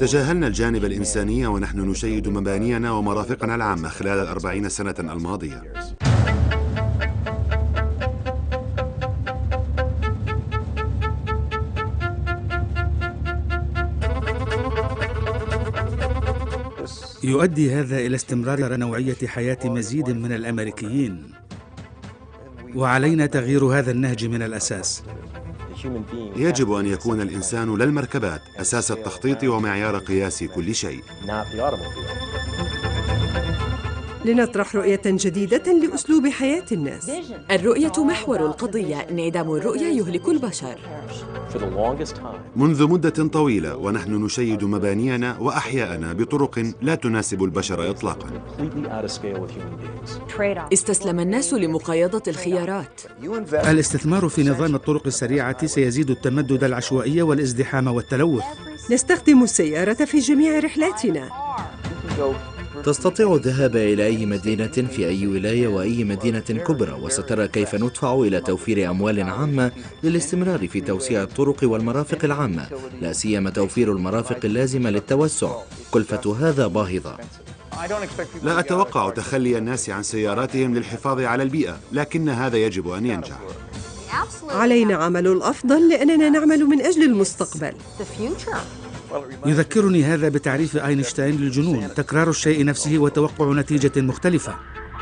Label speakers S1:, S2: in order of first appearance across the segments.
S1: تجاهلنا الجانب الإنساني ونحن نشيد مبانينا ومرافقنا العامة خلال 40 سنة الماضية.
S2: يؤدي هذا إلى استمرار نوعية حياة مزيد من الأمريكيين، وعلينا تغيير هذا النهج من الأساس.
S1: يجب أن يكون الإنسان لا المركبات أساس التخطيط ومعيار قياس كل شيء.
S3: لنطرح رؤية جديدة لأسلوب حياة الناس.
S4: الرؤية محور القضية، انعدام الرؤية يهلك البشر.
S1: منذ مدة طويلة ونحن نشيد مبانينا وأحياءنا بطرق لا تناسب البشر إطلاقاً.
S4: استسلم الناس لمقايضة الخيارات.
S2: الاستثمار في نظام الطرق السريعة سيزيد التمدد العشوائي والازدحام والتلوث.
S3: نستخدم السيارة في جميع رحلاتنا.
S5: تستطيع الذهاب إلى أي مدينة في أي ولاية وأي مدينة كبرى، وسترى كيف ندفع إلى توفير أموال عامة للاستمرار في توسيع الطرق والمرافق العامة، لا سيما توفير المرافق اللازمة للتوسع. كلفة هذا باهظة.
S1: لا أتوقع تخلي الناس عن سياراتهم للحفاظ على البيئة، لكن هذا يجب أن ينجح.
S3: علينا عمل الأفضل لأننا نعمل من أجل المستقبل.
S2: يذكرني هذا بتعريف أينشتاين للجنون: تكرار الشيء نفسه وتوقع نتيجة مختلفة.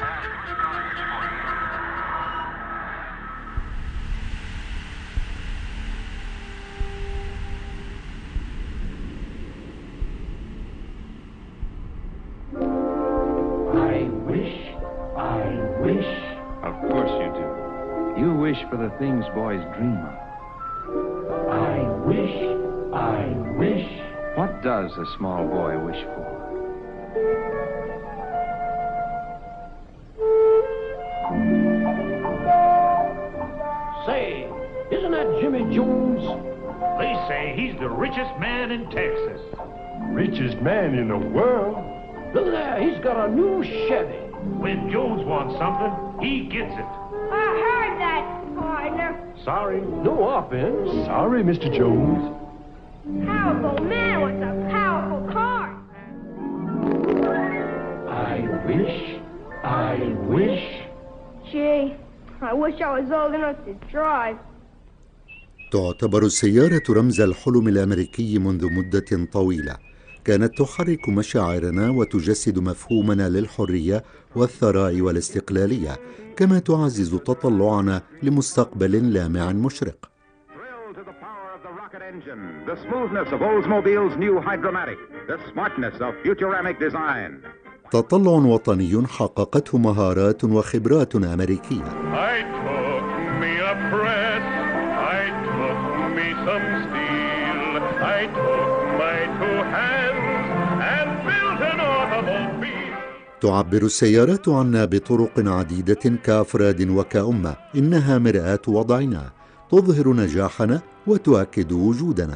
S6: Of course you do. You wish for the things boys dream of. I wish. What does a small boy wish for?
S7: Say, isn't that Jimmy Jones? They say he's the richest man in Texas.
S6: Richest man in the world?
S7: Look at that, he's got a new Chevy. When Jones wants something, he gets it.
S8: I heard that, partner.
S7: Sorry, no offense.
S6: Sorry, Mr. Jones.
S8: Powerful man with a powerful car.
S6: I wish.
S8: Gee, I wish I was old enough to drive.
S9: تعتبر السيارة رمز الحلم الأمريكي منذ مدة طويلة. كانت تحرك مشاعرنا وتجسد مفهومنا للحرية والثراء والاستقلالية، كما تعزز تطلعنا لمستقبل لامع مشرق.
S10: The smoothness of Oldsmobile's new Hydromatic, the smartness of Futuramic design.
S9: تطلع وطني حققته مهارات وخبرات أمريكية.
S7: I took me a press, I took me some steel, I took my two hands and built an automobile.
S9: تعبر السيارات عنا بطرق عديدة كأفراد وكأمة. إنها مرآة وضعنا، تظهر نجاحنا وتؤكد وجودنا.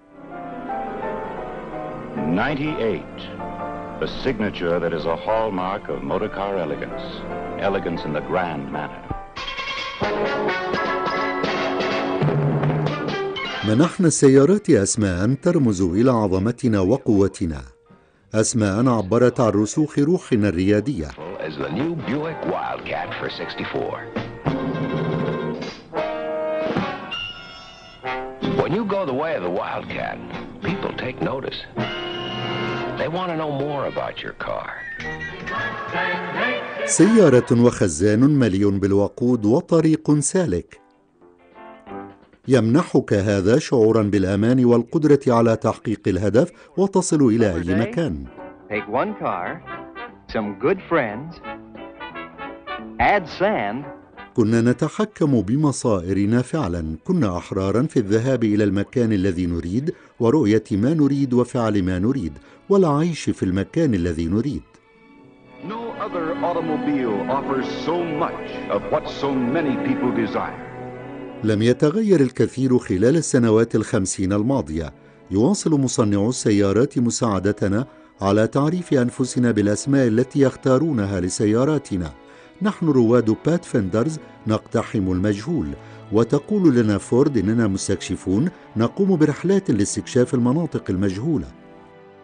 S11: 98, the signature that is a hallmark of motorcar elegance, elegance in the grand manner.
S9: منحنا السيارات أسماء ترمز إلى عظمتنا وقوتنا، أسماء عبرت عن رسوخ روحنا الريادية.
S11: As the new Buick Wildcat for 64. When you go the way of the Wildcat, people take notice. They want to know more about your car.
S9: سيارة وخزان مليء بالوقود وطريق سالك. يمنحك هذا شعورا بالأمان والقدرة على تحقيق الهدف وتصل إلى أي مكان.
S12: Take one car, some good friends, add sand.
S9: كنا نتحكم بمصائرنا فعلا، كنا أحرارا في الذهاب إلى المكان الذي نريد ورؤية ما نريد وفعل ما نريد والعيش في المكان الذي نريد.
S10: No other automobile offers so much of what so many people desire.
S9: لم يتغير الكثير خلال السنوات 50 الماضية. يواصل مصنعو السيارات مساعدتنا على تعريف أنفسنا بالأسماء التي يختارونها لسياراتنا. نحن رواد بات فندرز نقتحم المجهول، وتقول لنا فورد إننا مستكشفون نقوم برحلات لاستكشاف المناطق المجهولة.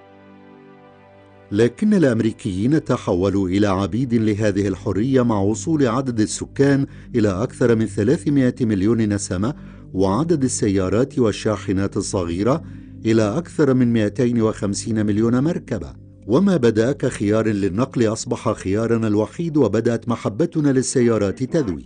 S9: لكن الأمريكيين تحولوا إلى عبيد لهذه الحرية مع وصول عدد السكان إلى أكثر من 300 مليون نسمة، وعدد السيارات والشاحنات الصغيرة إلى أكثر من 250 مليون مركبة. وما بدأ كخيار للنقل أصبح خيارنا الوحيد، وبدأت محبتنا للسيارات تذوي.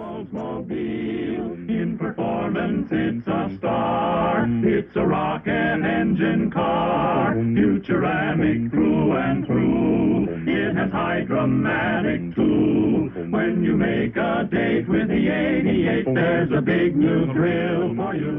S9: It's a star, it's a rocket engine car, futuramic through and through. It has hydromatic too. When you make a date with the 88, there's a big new thrill for you.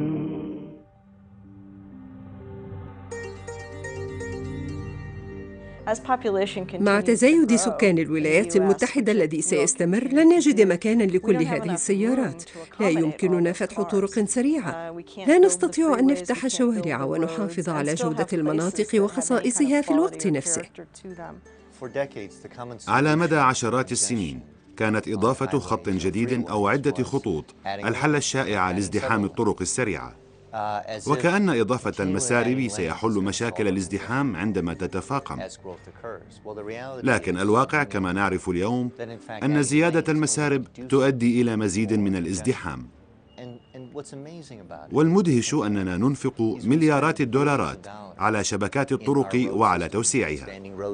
S3: مع تزايد سكان الولايات المتحدة الذي سيستمر، لن نجد مكانا لكل هذه السيارات. لا يمكننا فتح طرق سريعة، لا نستطيع أن نفتح شوارع ونحافظ على جودة المناطق وخصائصها في الوقت نفسه.
S1: على مدى عشرات السنين كانت إضافة خط جديد أو عدة خطوط الحل الشائع لازدحام الطرق السريعة، وكأن إضافة المسارب سيحل مشاكل الازدحام عندما تتفاقم. لكن الواقع كما نعرف اليوم أن زيادة المسارب تؤدي إلى مزيد من الازدحام. والمدهش أننا ننفق مليارات الدولارات على شبكات الطرق وعلى توسيعها.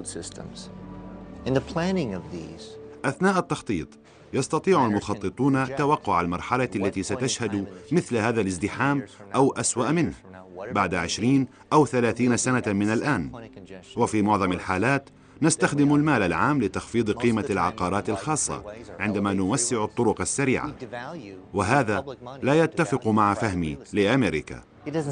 S1: أثناء التخطيط يستطيع المخططون توقع المرحلة التي ستشهد مثل هذا الازدحام أو أسوأ منه بعد 20 أو 30 سنة من الآن. وفي معظم الحالات نستخدم المال العام لتخفيض قيمة العقارات الخاصة عندما نوسع الطرق السريعة، وهذا لا يتفق مع فهمي لأمريكا.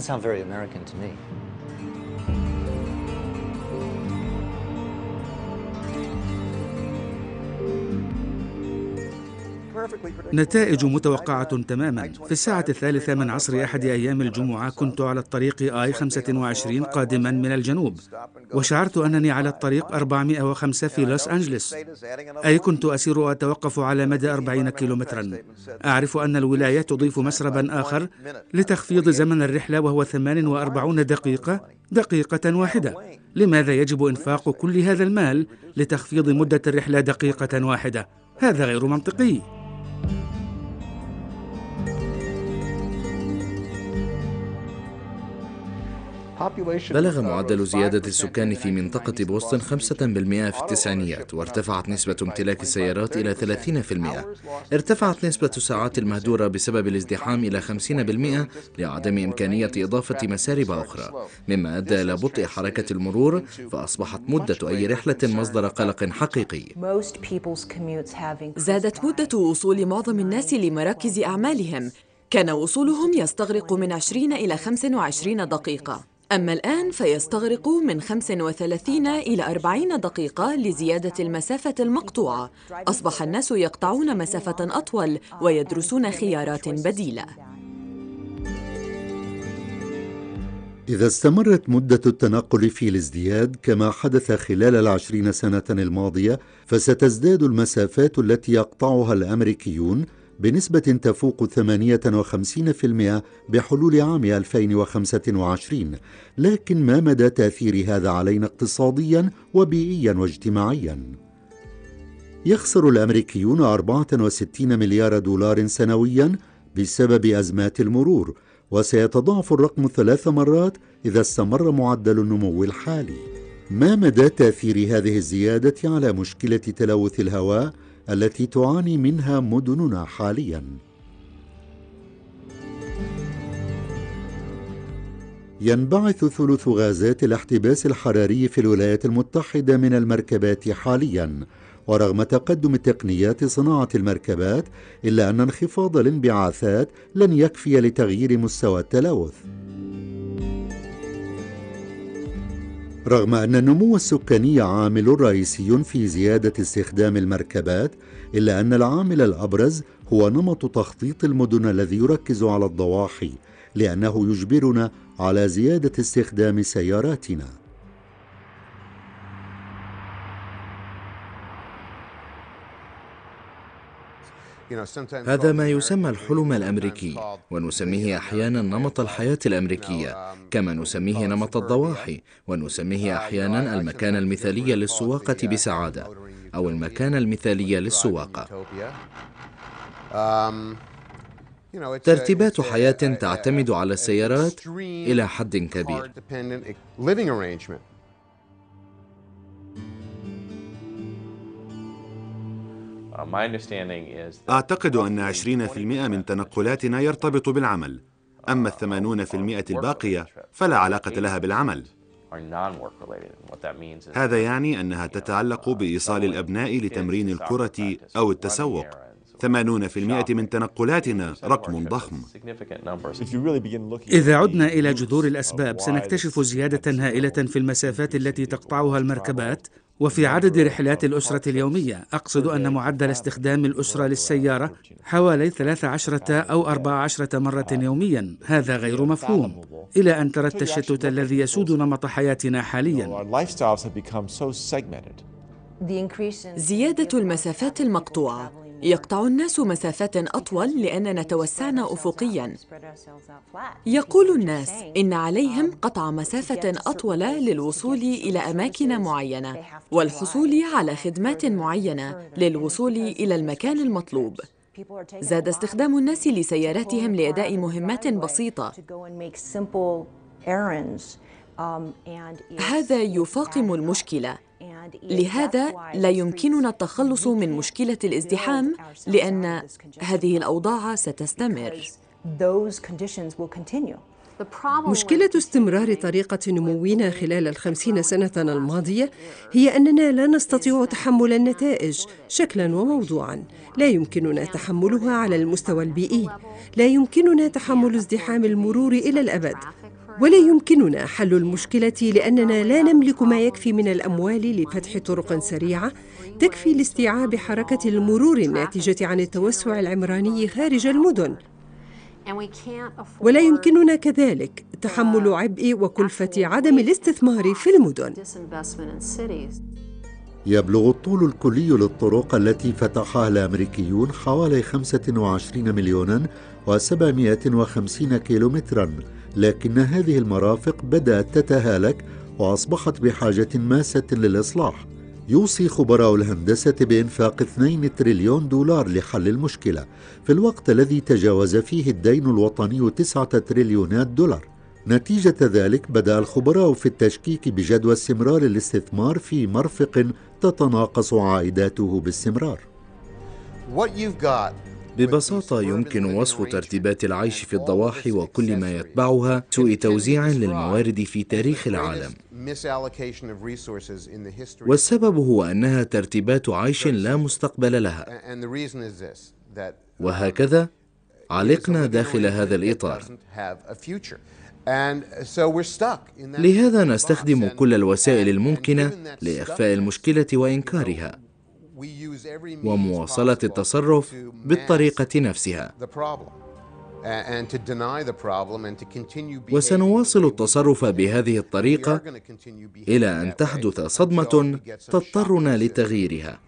S2: نتائج متوقعة تماما. في الساعة 3 من عصر أحد أيام الجمعة كنت على الطريق I-25 قادما من الجنوب، وشعرت أنني على الطريق 405 في لوس أنجلس، أي كنت أسير وأتوقف على مدى 40 كيلومترا. أعرف أن الولاية تضيف مسربا آخر لتخفيض زمن الرحلة، وهو 48 دقيقة واحدة. لماذا يجب إنفاق كل هذا المال لتخفيض مدة الرحلة دقيقة واحدة؟ هذا غير منطقي.
S5: بلغ معدل زيادة السكان في منطقة بوسطن 5% في التسعينيات، وارتفعت نسبة امتلاك السيارات إلى 30%. ارتفعت نسبة الساعات المهدورة بسبب الازدحام إلى 50% لعدم إمكانية إضافة مسارب أخرى، مما أدى إلى بطء حركة المرور، فأصبحت مدة أي رحلة مصدر قلق حقيقي.
S4: زادت مدة وصول معظم الناس لمراكز أعمالهم. كان وصولهم يستغرق من 20 إلى 25 دقيقة، أما الآن فيستغرق من 35 إلى 40 دقيقة لزيادة المسافة المقطوعة. أصبح الناس يقطعون مسافة أطول ويدرسون خيارات بديلة.
S9: إذا استمرت مدة التنقل في الازدياد كما حدث خلال 20 سنة الماضية، فستزداد المسافات التي يقطعها الأمريكيون بنسبة تفوق 58% بحلول عام 2025. لكن ما مدى تأثير هذا علينا اقتصاديا وبيئيا واجتماعيا؟ يخسر الأمريكيون 64 مليار دولار سنويا بسبب أزمات المرور، وسيتضاعف الرقم 3 مرات إذا استمر معدل النمو الحالي. ما مدى تأثير هذه الزيادة على مشكلة تلوث الهواء التي تعاني منها مدننا حاليا؟ ينبعث ثلث غازات الاحتباس الحراري في الولايات المتحدة من المركبات حاليا، ورغم تقدم تقنيات صناعة المركبات إلا أن انخفاض الانبعاثات لن يكفي لتغيير مستوى التلوث. رغم أن النمو السكاني عامل رئيسي في زيادة استخدام المركبات، إلا أن العامل الأبرز هو نمط تخطيط المدن الذي يركز على الضواحي، لأنه يجبرنا على زيادة استخدام سياراتنا.
S5: هذا ما يسمى الحلم الأمريكي، ونسميه أحيانا نمط الحياة الأمريكية، كما نسميه نمط الضواحي، ونسميه أحيانا المكان المثالي للسواقة بسعادة أو المكان المثالي للسواقة. ترتيبات حياة تعتمد على السيارات إلى حد كبير.
S1: أعتقد أن 20% من تنقلاتنا يرتبط بالعمل، أما 80% الباقية فلا علاقة لها بالعمل. هذا يعني أنها تتعلق بإيصال الأبناء لتمرين الكرة أو التسوق. 80% من تنقلاتنا رقم ضخم.
S2: إذا عدنا إلى جذور الأسباب سنكتشف زيادة هائلة في المسافات التي تقطعها المركبات وفي عدد رحلات الأسرة اليومية. أقصد أن معدل استخدام الأسرة للسيارة حوالي 13 أو 14 مرة يوميا. هذا غير مفهوم إلى أن ترى التشتت الذي يسود نمط حياتنا حاليا.
S4: زيادة المسافات المقطوعة يقطع الناس مسافات أطول لأننا توسعنا أفقياً. يقول الناس إن عليهم قطع مسافة أطول للوصول إلى أماكن معينة والحصول على خدمات معينة للوصول إلى المكان المطلوب. زاد استخدام الناس لسياراتهم لأداء مهمات بسيطة. هذا يفاقم المشكلة. لهذا لا يمكننا التخلص من مشكلة الازدحام لأن هذه الأوضاع ستستمر.
S3: مشكلة استمرار طريقة نمونا خلال 50 سنة الماضية هي أننا لا نستطيع تحمل النتائج شكلاً وموضوعاً. لا يمكننا تحملها على المستوى البيئي. لا يمكننا تحمل ازدحام المرور إلى الأبد. ولا يمكننا حل المشكلة لأننا لا نملك ما يكفي من الأموال لفتح طرق سريعة تكفي لاستيعاب حركة المرور الناتجة عن التوسع العمراني خارج المدن. ولا يمكننا كذلك تحمل عبء وكلفة عدم الاستثمار في المدن.
S9: يبلغ الطول الكلي للطرق التي فتحها الأمريكيون حوالي 25 مليون و750 كيلومتراً، لكن هذه المرافق بدأت تتهالك وأصبحت بحاجة ماسة للإصلاح. يوصي خبراء الهندسة بإنفاق 2 تريليون دولار لحل المشكلة، في الوقت الذي تجاوز فيه الدين الوطني 9 تريليونات دولار. نتيجة ذلك بدأ الخبراء في التشكيك بجدوى استمرار الاستثمار في مرفق تتناقص عائداته باستمرار.
S5: ببساطة يمكن وصف ترتيبات العيش في الضواحي وكل ما يتبعها سوء توزيع للموارد في تاريخ العالم، والسبب هو أنها ترتيبات عيش لا مستقبل لها. وهكذا علقنا داخل هذا الإطار. لهذا نستخدم كل الوسائل الممكنة لإخفاء المشكلة وإنكارها ومواصلة التصرف بالطريقة نفسها. وسنواصل التصرف بهذه الطريقة إلى أن تحدث صدمة تضطرنا لتغييرها.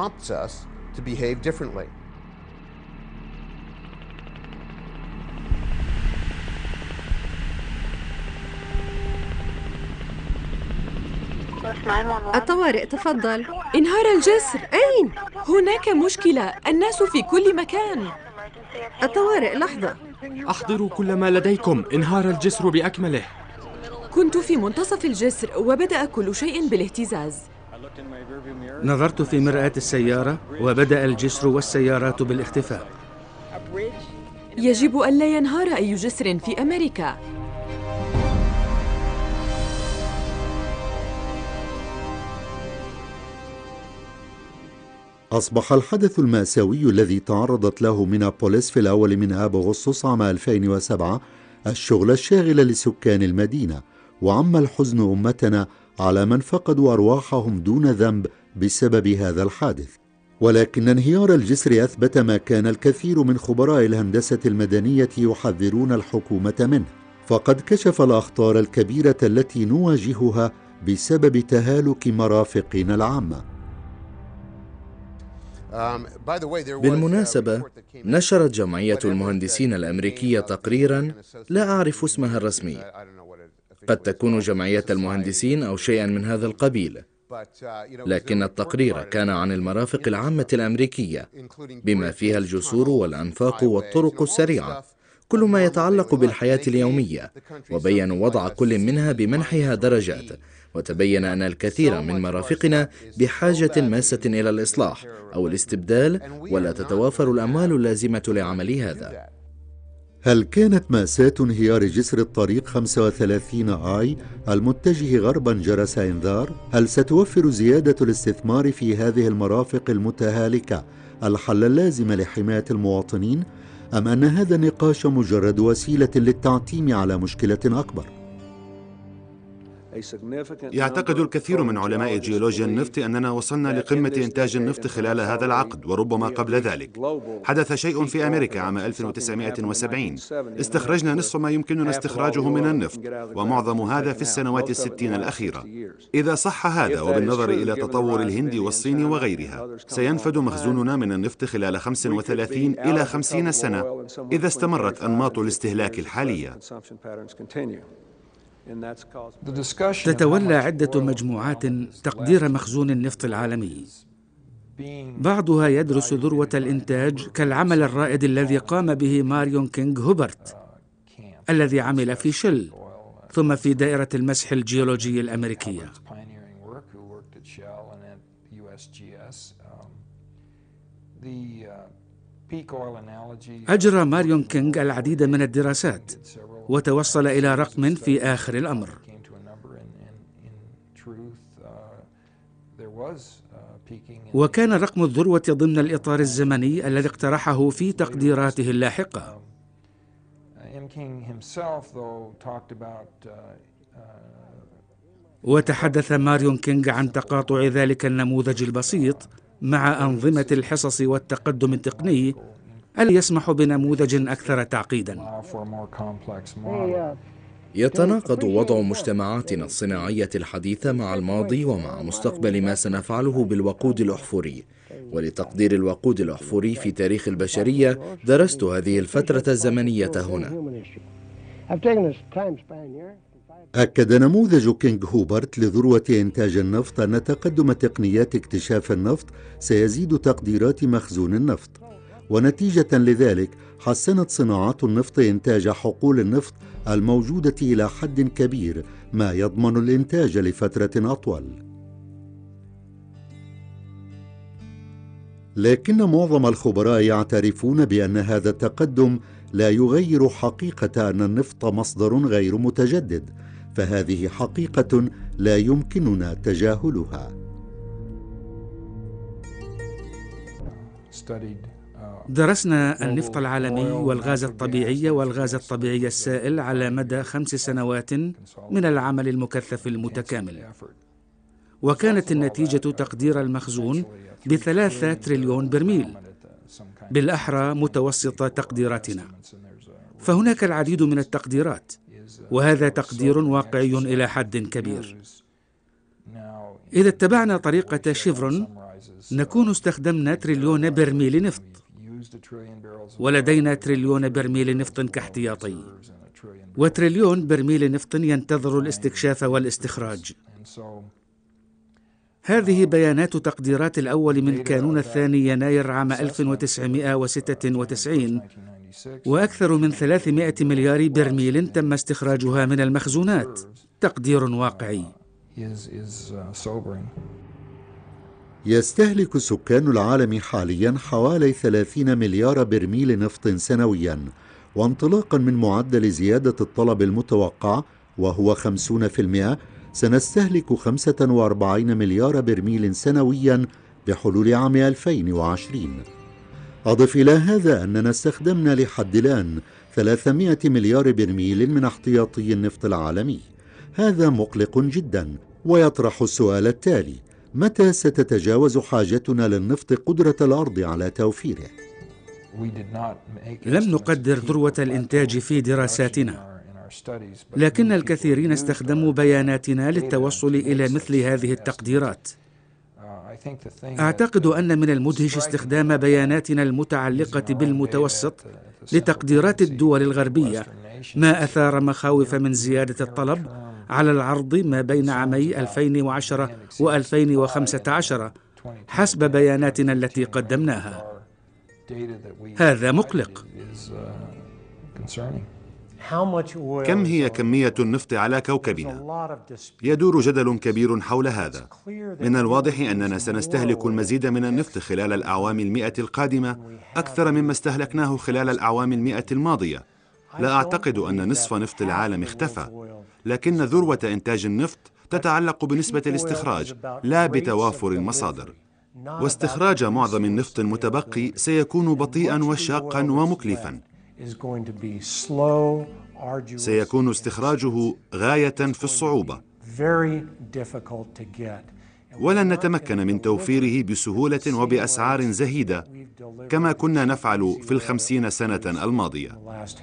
S3: الطوارئ، تفضل.
S4: انهار الجسر.
S3: أين؟
S4: هناك مشكلة، الناس في كل مكان.
S3: الطوارئ، لحظة.
S13: أحضروا كل ما لديكم، انهار الجسر بأكمله.
S4: كنت في منتصف الجسر وبدأ كل شيء بالاهتزاز.
S2: نظرت في مرآة السيارة وبدأ الجسر والسيارات بالاختفاء.
S4: يجب ألا ينهار أي جسر في أمريكا.
S9: أصبح الحدث المأساوي الذي تعرضت له مينابوليس في الأول من آب أغسطس عام 2007 الشغل الشاغل لسكان المدينة، وعم الحزن أمتنا على من فقدوا أرواحهم دون ذنب بسبب هذا الحادث. ولكن انهيار الجسر أثبت ما كان الكثير من خبراء الهندسة المدنية يحذرون الحكومة منه، فقد كشف الأخطار الكبيرة التي نواجهها بسبب تهالك مرافقنا العامة.
S5: بالمناسبة، نشرت جمعية المهندسين الأمريكية تقريراً لا أعرف اسمها الرسمي، قد تكون جمعية المهندسين أو شيئاً من هذا القبيل، لكن التقرير كان عن المرافق العامة الأمريكية بما فيها الجسور والأنفاق والطرق السريعة، كل ما يتعلق بالحياة اليومية، وبيّنوا وضع كل منها بمنحها درجات، وتبين أن الكثير من مرافقنا بحاجة ماسة إلى الإصلاح أو الاستبدال، ولا تتوافر الأموال اللازمة لعمل هذا.
S9: هل كانت مأساة انهيار جسر الطريق 35 آي المتجه غربا جرس إنذار؟ هل ستوفر زيادة الاستثمار في هذه المرافق المتهالكة الحل اللازم لحماية المواطنين؟ أم أن هذا النقاش مجرد وسيلة للتعتيم على مشكلة أكبر؟
S1: يعتقد الكثير من علماء جيولوجيا النفط أننا وصلنا لقمة إنتاج النفط خلال هذا العقد، وربما قبل ذلك. حدث شيء في أمريكا عام 1970، استخرجنا نصف ما يمكننا استخراجه من النفط، ومعظم هذا في السنوات 60 الأخيرة. إذا صح هذا، وبالنظر إلى تطور الهند والصين وغيرها، سينفد مخزوننا من النفط خلال 35 إلى 50 سنة إذا استمرت أنماط الاستهلاك الحالية.
S2: تتولى عدة مجموعات تقدير مخزون النفط العالمي، بعضها يدرس ذروة الإنتاج كالعمل الرائد الذي قام به ماريون كينغ هوبرت الذي عمل في شل ثم في دائرة المسح الجيولوجي الأمريكية. أجرى ماريون كينغ العديد من الدراسات وتوصل إلى رقم في آخر الأمر. وكان رقم الذروة ضمن الإطار الزمني الذي اقترحه في تقديراته اللاحقة. وتحدث ماريون كينغ عن تقاطع ذلك النموذج البسيط مع أنظمة الحصص والتقدم التقني الذي يسمح بنموذج أكثر تعقيداً.
S5: يتناقض وضع مجتمعاتنا الصناعية الحديثة مع الماضي ومع مستقبل ما سنفعله بالوقود الأحفوري. ولتقدير الوقود الأحفوري في تاريخ البشرية درست هذه الفترة الزمنية هنا.
S9: أكد نموذج كينغ هوبرت لذروة إنتاج النفط أن تقدم تقنيات اكتشاف النفط سيزيد تقديرات مخزون النفط، ونتيجة لذلك حسنت صناعات النفط إنتاج حقول النفط الموجودة إلى حد كبير، ما يضمن الإنتاج لفترة أطول. لكن معظم الخبراء يعترفون بأن هذا التقدم لا يغير حقيقة أن النفط مصدر غير متجدد، فهذه حقيقة لا يمكننا تجاهلها.
S2: درسنا النفط العالمي والغاز الطبيعي والغاز الطبيعي السائل على مدى 5 سنوات من العمل المكثف المتكامل، وكانت النتيجة تقدير المخزون ب3 تريليون برميل، بالأحرى متوسط تقديراتنا. فهناك العديد من التقديرات، وهذا تقدير واقعي إلى حد كبير. إذا اتبعنا طريقة شيفرون نكون استخدمنا تريليون برميل نفط، ولدينا تريليون برميل نفط كاحتياطي، وتريليون برميل نفط ينتظر الاستكشاف والاستخراج. هذه بيانات تقديرات الأول من كانون 2 يناير عام 1996، وأكثر من 300 مليار برميل تم استخراجها من المخزونات. تقدير واقعي.
S9: يستهلك سكان العالم حاليا حوالي 30 مليار برميل نفط سنويا، وانطلاقا من معدل زيادة الطلب المتوقع وهو 50%، سنستهلك 45 مليار برميل سنويا بحلول عام 2020. أضف إلى هذا أننا استخدمنا لحد الآن 300 مليار برميل من احتياطي النفط العالمي. هذا مقلق جدا، ويطرح السؤال التالي: متى ستتجاوز حاجتنا للنفط قدرة الأرض على توفيره؟
S2: لم نقدر ذروة الإنتاج في دراساتنا، لكن الكثيرين استخدموا بياناتنا للتوصل إلى مثل هذه التقديرات. أعتقد أن من المدهش استخدام بياناتنا المتعلقة بالمتوسط لتقديرات الدول الغربية، ما أثار مخاوف من زيادة الطلب على العرض ما بين عامي 2010 و2015 حسب بياناتنا التي قدمناها. هذا مقلق.
S1: كم هي كمية النفط على كوكبنا؟ يدور جدل كبير حول هذا. من الواضح أننا سنستهلك المزيد من النفط خلال الأعوام 100 القادمة، أكثر مما استهلكناه خلال الأعوام 100 الماضية. لا أعتقد أن نصف نفط العالم اختفى، لكن ذروة إنتاج النفط تتعلق بنسبة الاستخراج لا بتوافر المصادر، واستخراج معظم النفط المتبقي سيكون بطيئا وشاقا ومكلفا. سيكون استخراجه غاية في الصعوبة، ولن نتمكن من توفيره بسهولة وبأسعار زهيدة كما كنا نفعل في 50 سنة الماضية.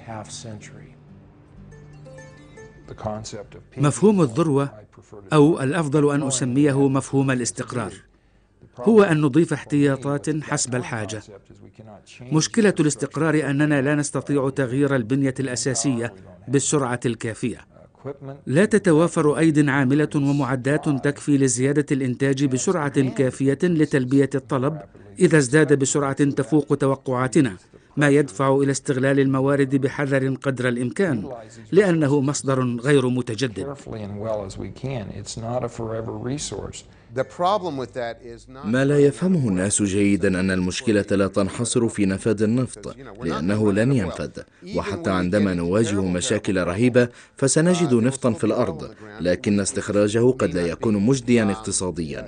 S2: مفهوم الذروة، أو الأفضل أن أسميه مفهوم الاستقرار، هو أن نضيف احتياطات حسب الحاجة. مشكلة الاستقرار أننا لا نستطيع تغيير البنية الأساسية بالسرعة الكافية. لا تتوافر أيد عاملة ومعدات تكفي لزيادة الإنتاج بسرعة كافية لتلبية الطلب إذا ازداد بسرعة تفوق توقعاتنا، ما يدفع إلى استغلال الموارد بحذر قدر الإمكان، لأنه مصدر غير متجدد.
S5: ما لا يفهمه الناس جيدا أن المشكلة لا تنحصر في نفاذ النفط، لأنه لن ينفذ، وحتى عندما نواجه مشاكل رهيبة فسنجد نفطا في الأرض، لكن استخراجه قد لا يكون مجديا اقتصاديا.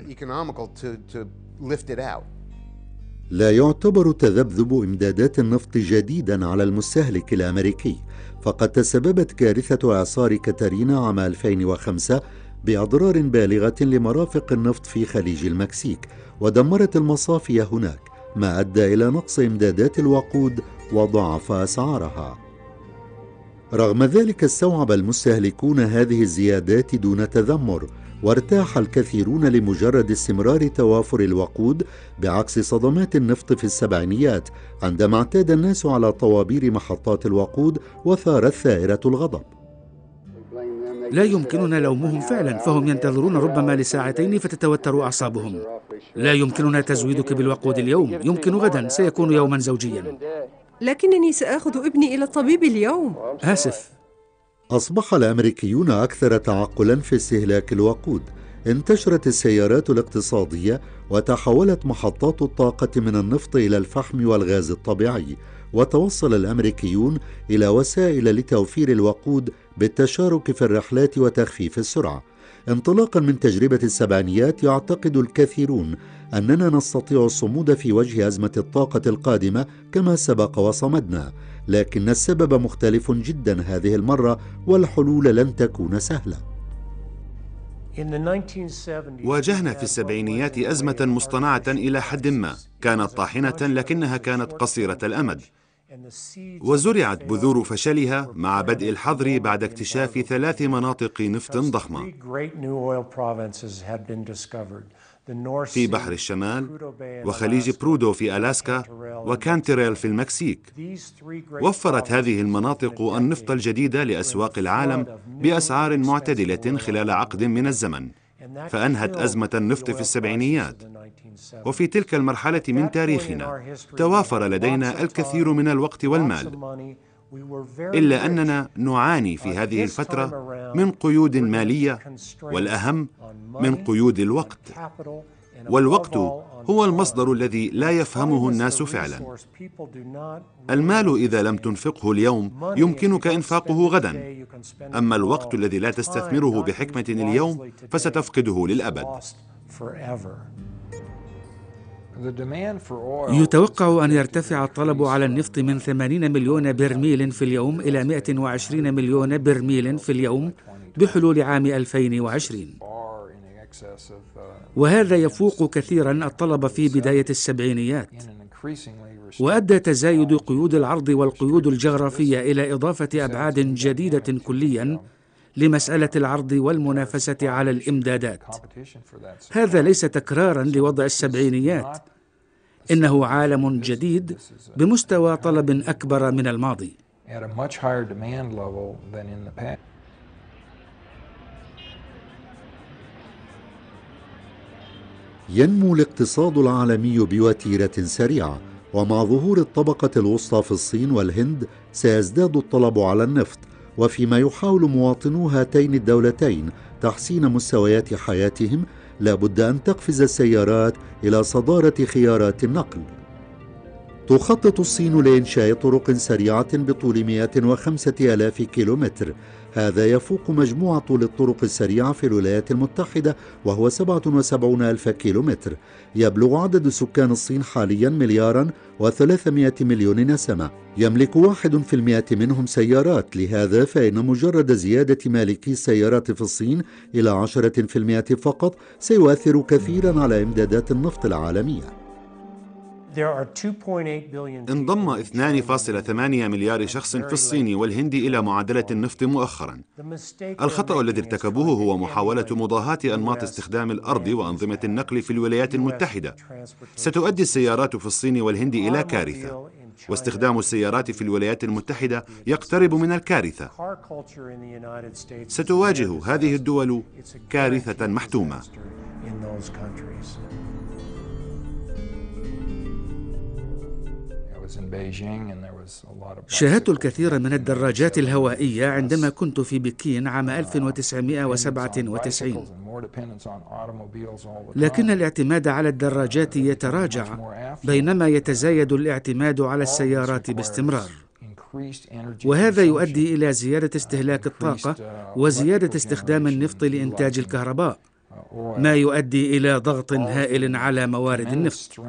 S9: لا يعتبر تذبذب إمدادات النفط جديدا على المستهلك الأمريكي، فقد تسببت كارثة إعصار كاترينا عام 2005 بأضرار بالغة لمرافق النفط في خليج المكسيك، ودمرت المصافي هناك، ما أدى إلى نقص إمدادات الوقود وضعف أسعارها. رغم ذلك استوعب المستهلكون هذه الزيادات دون تذمر، وارتاح الكثيرون لمجرد استمرار توافر الوقود، بعكس صدمات النفط في السبعينيات عندما اعتاد الناس على طوابير محطات الوقود وثارت ثائرة الغضب.
S2: لا يمكننا لومهم فعلا، فهم ينتظرون ربما لساعتين فتتوتر أعصابهم. لا يمكننا تزويدك بالوقود اليوم، يمكن غدا، سيكون يوما زوجيا.
S3: لكنني سآخذ ابني إلى الطبيب اليوم.
S2: آسف.
S9: أصبح الأمريكيون أكثر تعقلا في استهلاك الوقود. انتشرت السيارات الاقتصادية، وتحولت محطات الطاقة من النفط إلى الفحم والغاز الطبيعي، وتوصل الأمريكيون إلى وسائل لتوفير الوقود بالتشارك في الرحلات وتخفيف السرعة. انطلاقا من تجربة السبعينيات، يعتقد الكثيرون أننا نستطيع الصمود في وجه أزمة الطاقة القادمة كما سبق وصمدنا، لكن السبب مختلف جدا هذه المرة، والحلول لن تكون سهلة.
S1: واجهنا في السبعينيات أزمة مصطنعة إلى حد ما، كانت طاحنة لكنها كانت قصيرة الأمد، وزرعت بذور فشلها مع بدء الحظر بعد اكتشاف 3 مناطق نفط ضخمة في بحر الشمال، وخليج برودو في ألاسكا، وكانتريل في المكسيك. وفرت هذه المناطق النفط الجديد لأسواق العالم بأسعار معتدلة خلال عقد من الزمن، فأنهت أزمة النفط في السبعينيات. وفي تلك المرحلة من تاريخنا توافر لدينا الكثير من الوقت والمال، إلا أننا نعاني في هذه الفترة من قيود مالية، والأهم من قيود الوقت. والوقت هو المصدر الذي لا يفهمه الناس فعلا. المال إذا لم تنفقه اليوم يمكنك إنفاقه غدا، أما الوقت الذي لا تستثمره بحكمة اليوم فستفقده للأبد.
S2: يتوقع أن يرتفع الطلب على النفط من 80 مليون برميل في اليوم إلى 120 مليون برميل في اليوم بحلول عام 2020، وهذا يفوق كثيرا الطلب في بداية السبعينيات. وأدى تزايد قيود العرض والقيود الجغرافية إلى إضافة أبعاد جديدة كليا لمسألة العرض والمنافسة على الإمدادات. هذا ليس تكراراً لوضع السبعينيات، إنه عالم جديد بمستوى طلب أكبر من الماضي.
S9: ينمو الاقتصاد العالمي بوتيرة سريعة، ومع ظهور الطبقة الوسطى في الصين والهند سيزداد الطلب على النفط، وفيما يحاول مواطنو هاتين الدولتين تحسين مستويات حياتهم لا بد أن تقفز السيارات إلى صدارة خيارات النقل. تخطط الصين لإنشاء طرق سريعة بطول 105,000 كيلومتر، هذا يفوق مجموع طول الطرق السريعة في الولايات المتحدة وهو 77,000 كيلومتر. يبلغ عدد سكان الصين حاليا 1,300,000,000 نسمة، يملك 1% منهم سيارات، لهذا فإن مجرد زيادة مالكي السيارات في الصين إلى 10% فقط سيؤثر كثيرا على إمدادات النفط العالمية.
S1: انضم 2.8 مليار شخص في الصين والهند إلى معادلة النفط مؤخرا. الخطأ الذي ارتكبوه هو محاولة مضاهاة أنماط استخدام الأرض وأنظمة النقل في الولايات المتحدة. ستؤدي السيارات في الصين والهند إلى كارثة، واستخدام السيارات في الولايات المتحدة يقترب من الكارثة. ستواجه هذه الدول كارثة محتومة.
S2: شاهدت الكثير من الدراجات الهوائية عندما كنت في بكين عام 1997، لكن الاعتماد على الدراجات يتراجع بينما يتزايد الاعتماد على السيارات باستمرار، وهذا يؤدي إلى زيادة استهلاك الطاقة وزيادة استخدام النفط لإنتاج الكهرباء، ما يؤدي إلى ضغط هائل على موارد النفط.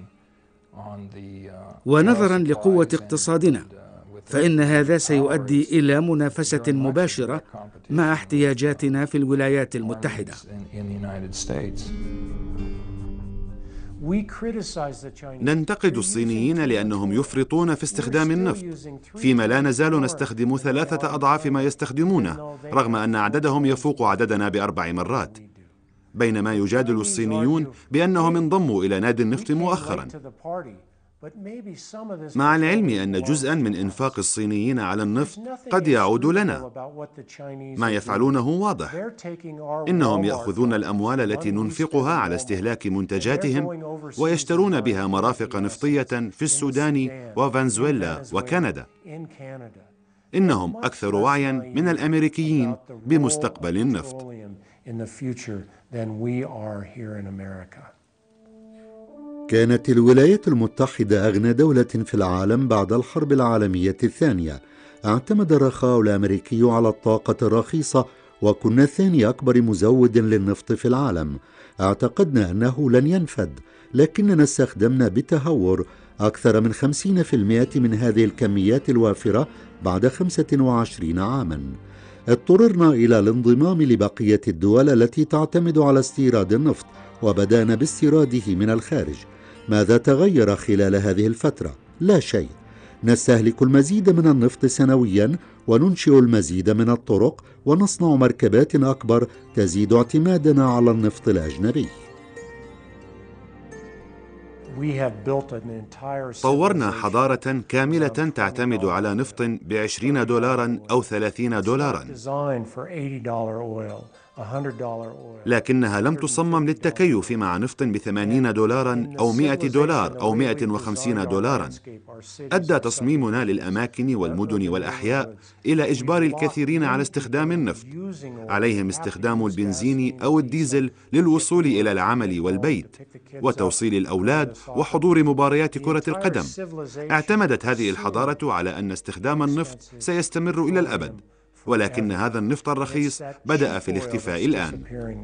S2: ونظرا لقوة اقتصادنا فإن هذا سيؤدي إلى منافسة مباشرة مع احتياجاتنا في الولايات المتحدة.
S1: ننتقد الصينيين لأنهم يفرطون في استخدام النفط، فيما لا نزال نستخدم 3 أضعاف ما يستخدمونه، رغم أن عددهم يفوق عددنا ب4 مرات. بينما يجادل الصينيون بأنهم انضموا إلى نادي النفط مؤخرا، مع العلم أن جزءا من إنفاق الصينيين على النفط قد يعود لنا. ما يفعلونه واضح، إنهم يأخذون الأموال التي ننفقها على استهلاك منتجاتهم ويشترون بها مرافق نفطية في السودان وفنزويلا وكندا. إنهم أكثر وعيا من الأمريكيين بمستقبل النفط.
S9: كانت الولايات المتحدة أغنى دولة في العالم بعد الحرب العالمية الثانية. اعتمد الرخاء الأمريكي على الطاقة الرخيصة، وكنا ثاني أكبر مزود للنفط في العالم. اعتقدنا أنه لن ينفد، لكننا استخدمنا بتهور أكثر من 50% من هذه الكميات الوافرة بعد 25 عاماً. اضطررنا إلى الانضمام لبقية الدول التي تعتمد على استيراد النفط، وبدأنا باستيراده من الخارج. ماذا تغير خلال هذه الفترة؟ لا شيء. نستهلك المزيد من النفط سنويا، وننشئ المزيد من الطرق، ونصنع مركبات أكبر تزيد اعتمادنا على النفط الأجنبي.
S1: طورنا حضارة كاملة تعتمد على نفط ب$20 أو $30، لكنها لم تصمم للتكيف مع نفط ب$80 أو $100 أو $150. أدى تصميمنا للأماكن والمدن والأحياء إلى إجبار الكثيرين على استخدام النفط. عليهم استخدام البنزين أو الديزل للوصول إلى العمل والبيت وتوصيل الأولاد وحضور مباريات كرة القدم. اعتمدت هذه الحضارة على أن استخدام النفط سيستمر إلى الأبد، ولكن هذا النفط الرخيص بدأ في الاختفاء الآن.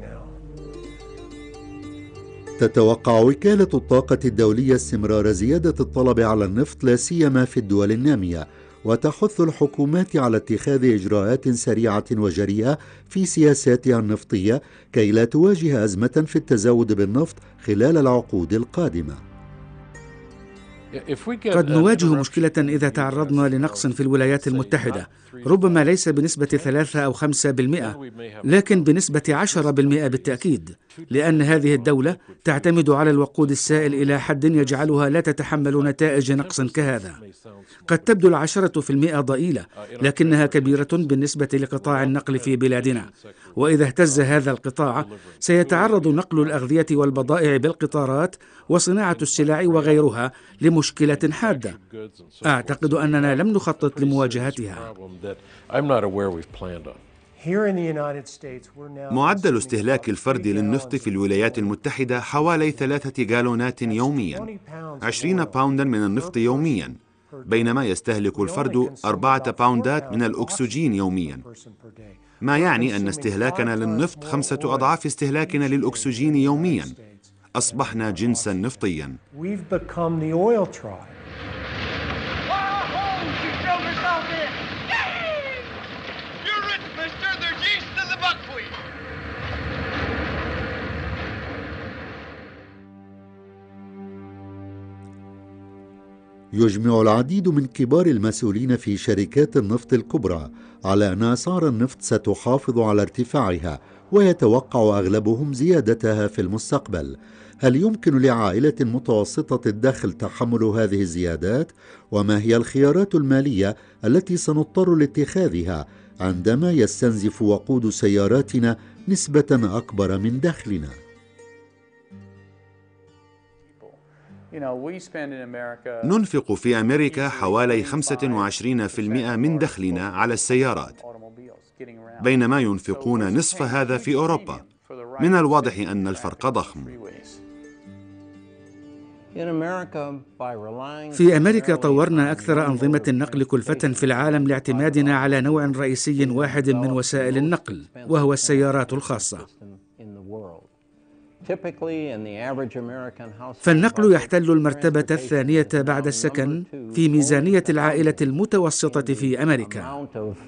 S9: تتوقع وكالة الطاقة الدولية استمرار زيادة الطلب على النفط لا سيما في الدول النامية، وتحث الحكومات على اتخاذ إجراءات سريعة وجريئة في سياساتها النفطية كي لا تواجه أزمة في التزود بالنفط خلال العقود القادمة.
S2: قد نواجه مشكلة إذا تعرضنا لنقص في الولايات المتحدة، ربما ليس بنسبة 3 أو 5%، لكن بنسبة 10% بالتأكيد، لأن هذه الدولة تعتمد على الوقود السائل إلى حد يجعلها لا تتحمل نتائج نقص كهذا. قد تبدو 10% ضئيلة، لكنها كبيرة بالنسبة لقطاع النقل في بلادنا، وإذا اهتز هذا القطاع سيتعرض نقل الأغذية والبضائع بالقطارات وصناعة السلع وغيرها لمشكلة حادة. أعتقد أننا لم نخطط لمواجهتها.
S1: معدل استهلاك الفرد للنفط في الولايات المتحدة حوالي 3 جالونات يوميا، 20 باوندا من النفط يوميا، بينما يستهلك الفرد 4 باوندات من الأكسجين يوميا، ما يعني أن استهلاكنا للنفط 5 أضعاف استهلاكنا للأكسجين يوميا. أصبحنا جنسا نفطيا.
S9: يجمع العديد من كبار المسؤولين في شركات النفط الكبرى على أن أسعار النفط ستحافظ على ارتفاعها، ويتوقع أغلبهم زيادتها في المستقبل. هل يمكن لعائلة متوسطة الدخل تحمل هذه الزيادات؟ وما هي الخيارات المالية التي سنضطر لاتخاذها عندما يستنزف وقود سياراتنا نسبة أكبر من دخلنا؟
S1: ننفق في أمريكا حوالي 25% من دخلنا على السيارات، بينما ينفقون نصف هذا في أوروبا. من الواضح أن الفرق ضخم.
S2: في أمريكا طورنا أكثر أنظمة النقل كلفة في العالم لاعتمادنا على نوع رئيسي واحد من وسائل النقل، وهو السيارات الخاصة. فالنقل يحتل المرتبة الثانية بعد السكن في ميزانية العائلة المتوسطة في أمريكا،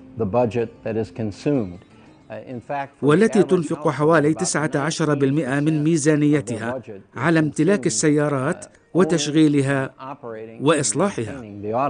S2: والتي تنفق حوالي 19% من ميزانيتها على امتلاك السيارات وتشغيلها وإصلاحها.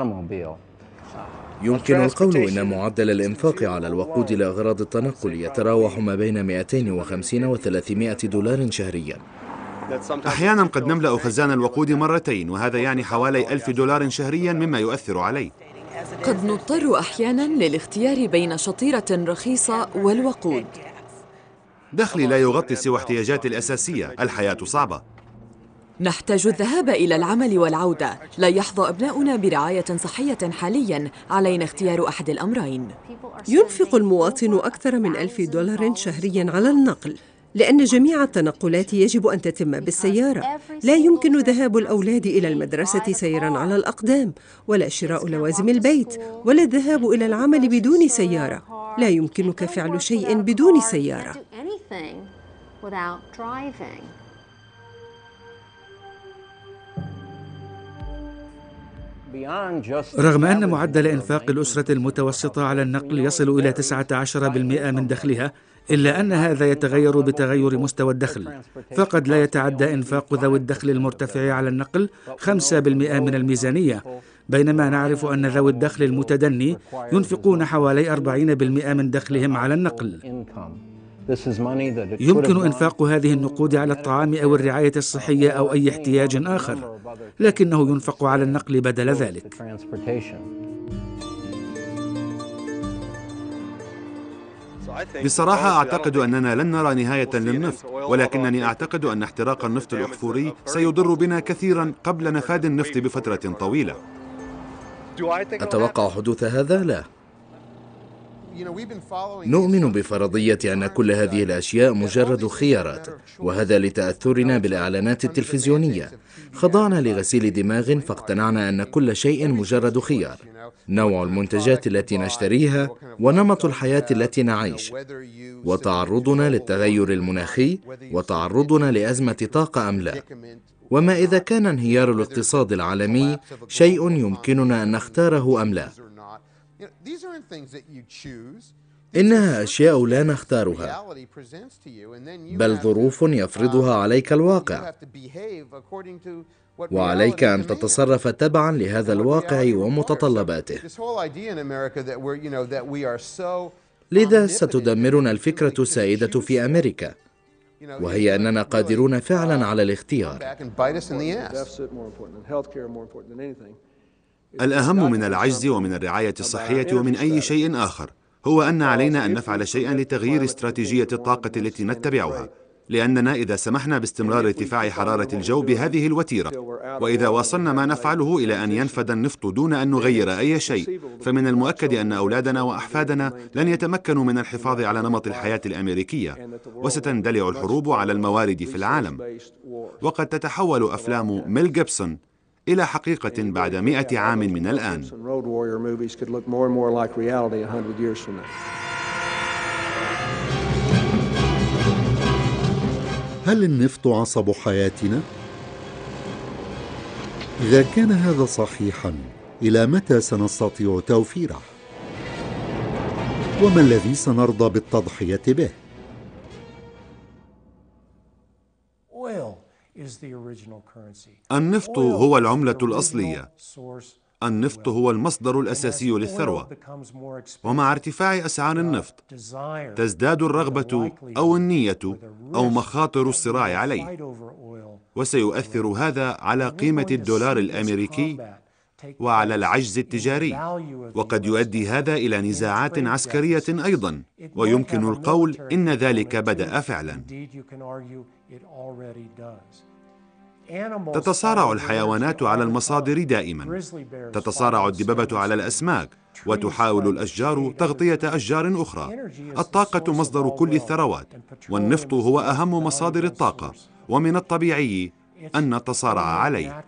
S5: يمكن القول إن معدل الإنفاق على الوقود لأغراض التنقل يتراوح ما بين 250 و 300 دولار شهريا.
S1: أحيانا قد نملأ خزان الوقود مرتين، وهذا يعني حوالي 1000 دولار شهريا، مما يؤثر علي.
S4: قد نضطر أحيانا للاختيار بين شطيرة رخيصة والوقود.
S1: دخلي لا يغطي سوى احتياجاتي الأساسية، الحياة صعبة.
S4: نحتاج الذهاب إلى العمل والعودة. لا يحظى أبناؤنا برعاية صحية حاليا، علينا اختيار أحد الأمرين.
S3: ينفق المواطن أكثر من 1000 دولار شهريا على النقل، لأن جميع التنقلات يجب أن تتم بالسيارة. لا يمكن ذهاب الأولاد إلى المدرسة سيراً على الأقدام، ولا شراء لوازم البيت، ولا الذهاب إلى العمل بدون سيارة. لا يمكنك فعل شيء بدون سيارة.
S2: رغم أن معدل إنفاق الأسرة المتوسطة على النقل يصل إلى 19% من دخلها، إلا أن هذا يتغير بتغير مستوى الدخل. فقد لا يتعدى إنفاق ذوي الدخل المرتفع على النقل 5% من الميزانية، بينما نعرف أن ذوي الدخل المتدني ينفقون حوالي 40% من دخلهم على النقل. يمكن إنفاق هذه النقود على الطعام أو الرعاية الصحية أو أي احتياج آخر، لكنه ينفق على النقل بدل ذلك.
S1: بصراحة أعتقد أننا لن نرى نهاية للنفط، ولكنني أعتقد أن احتراق النفط الأحفوري سيضر بنا كثيرا قبل نفاذ النفط بفترة طويلة.
S5: أتوقع حدوث هذا؟ لا. نؤمن بفرضية أن كل هذه الأشياء مجرد خيارات، وهذا لتأثرنا بالإعلانات التلفزيونية. خضعنا لغسيل دماغ فاقتنعنا أن كل شيء مجرد خيار. نوع المنتجات التي نشتريها، ونمط الحياة التي نعيش، وتعرضنا للتغير المناخي، وتعرضنا لأزمة طاقة أم لا. وما إذا كان انهيار الاقتصاد العالمي شيء يمكننا أن نختاره أم لا. إنها أشياء لا نختارها، بل ظروف يفرضها عليك الواقع. وعليك أن تتصرف تبعا لهذا الواقع ومتطلباته. لذا ستدمرنا الفكرة السائدة في أمريكا، وهي أننا قادرون فعلا على الاختيار.
S1: الأهم من العجز ومن الرعاية الصحية ومن أي شيء آخر هو أن علينا أن نفعل شيئا لتغيير استراتيجية الطاقة التي نتبعها، لأننا إذا سمحنا باستمرار ارتفاع حرارة الجو بهذه الوتيرة، وإذا وصلنا ما نفعله إلى أن ينفد النفط دون أن نغير أي شيء، فمن المؤكد أن أولادنا وأحفادنا لن يتمكنوا من الحفاظ على نمط الحياة الأمريكية، وستندلع الحروب على الموارد في العالم. وقد تتحول أفلام ميل جيبسون إلى حقيقة بعد 100 عام من الآن.
S9: هل النفط عصب حياتنا؟ إذا كان هذا صحيحا، إلى متى سنستطيع توفيره؟ وما الذي سنرضى بالتضحية به؟
S1: النفط هو العملة الأصلية. النفط هو المصدر الأساسي للثروة، ومع ارتفاع أسعار النفط تزداد الرغبة أو النية أو مخاطر الصراع عليه، وسيؤثر هذا على قيمة الدولار الأمريكي وعلى العجز التجاري، وقد يؤدي هذا إلى نزاعات عسكرية أيضا، ويمكن القول إن ذلك بدأ فعلا. تتصارع الحيوانات على المصادر دائما، تتصارع الدببة على الأسماك، وتحاول الأشجار تغطية أشجار أخرى. الطاقة مصدر كل الثروات، والنفط هو أهم مصادر الطاقة، ومن الطبيعي أن نتصارع عليه.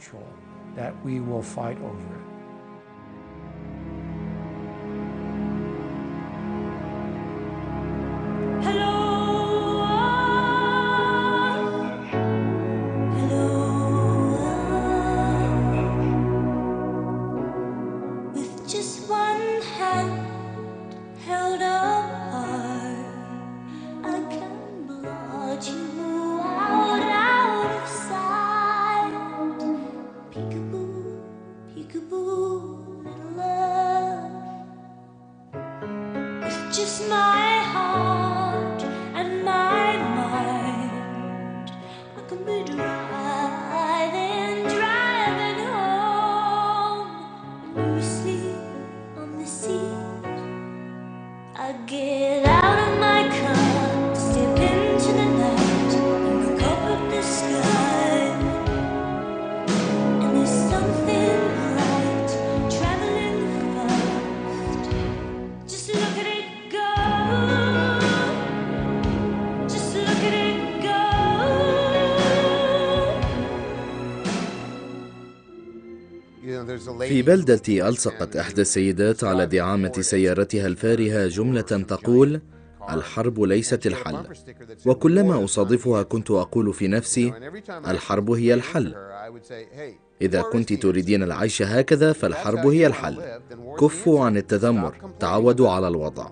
S5: في بلدتي ألصقت إحدى السيدات على دعامة سيارتها الفارهة جملة تقول: الحرب ليست الحل. وكلما أصادفها كنت أقول في نفسي: الحرب هي الحل. إذا كنت تريدين العيش هكذا فالحرب هي الحل. كفوا عن التذمر، تعودوا على الوضع.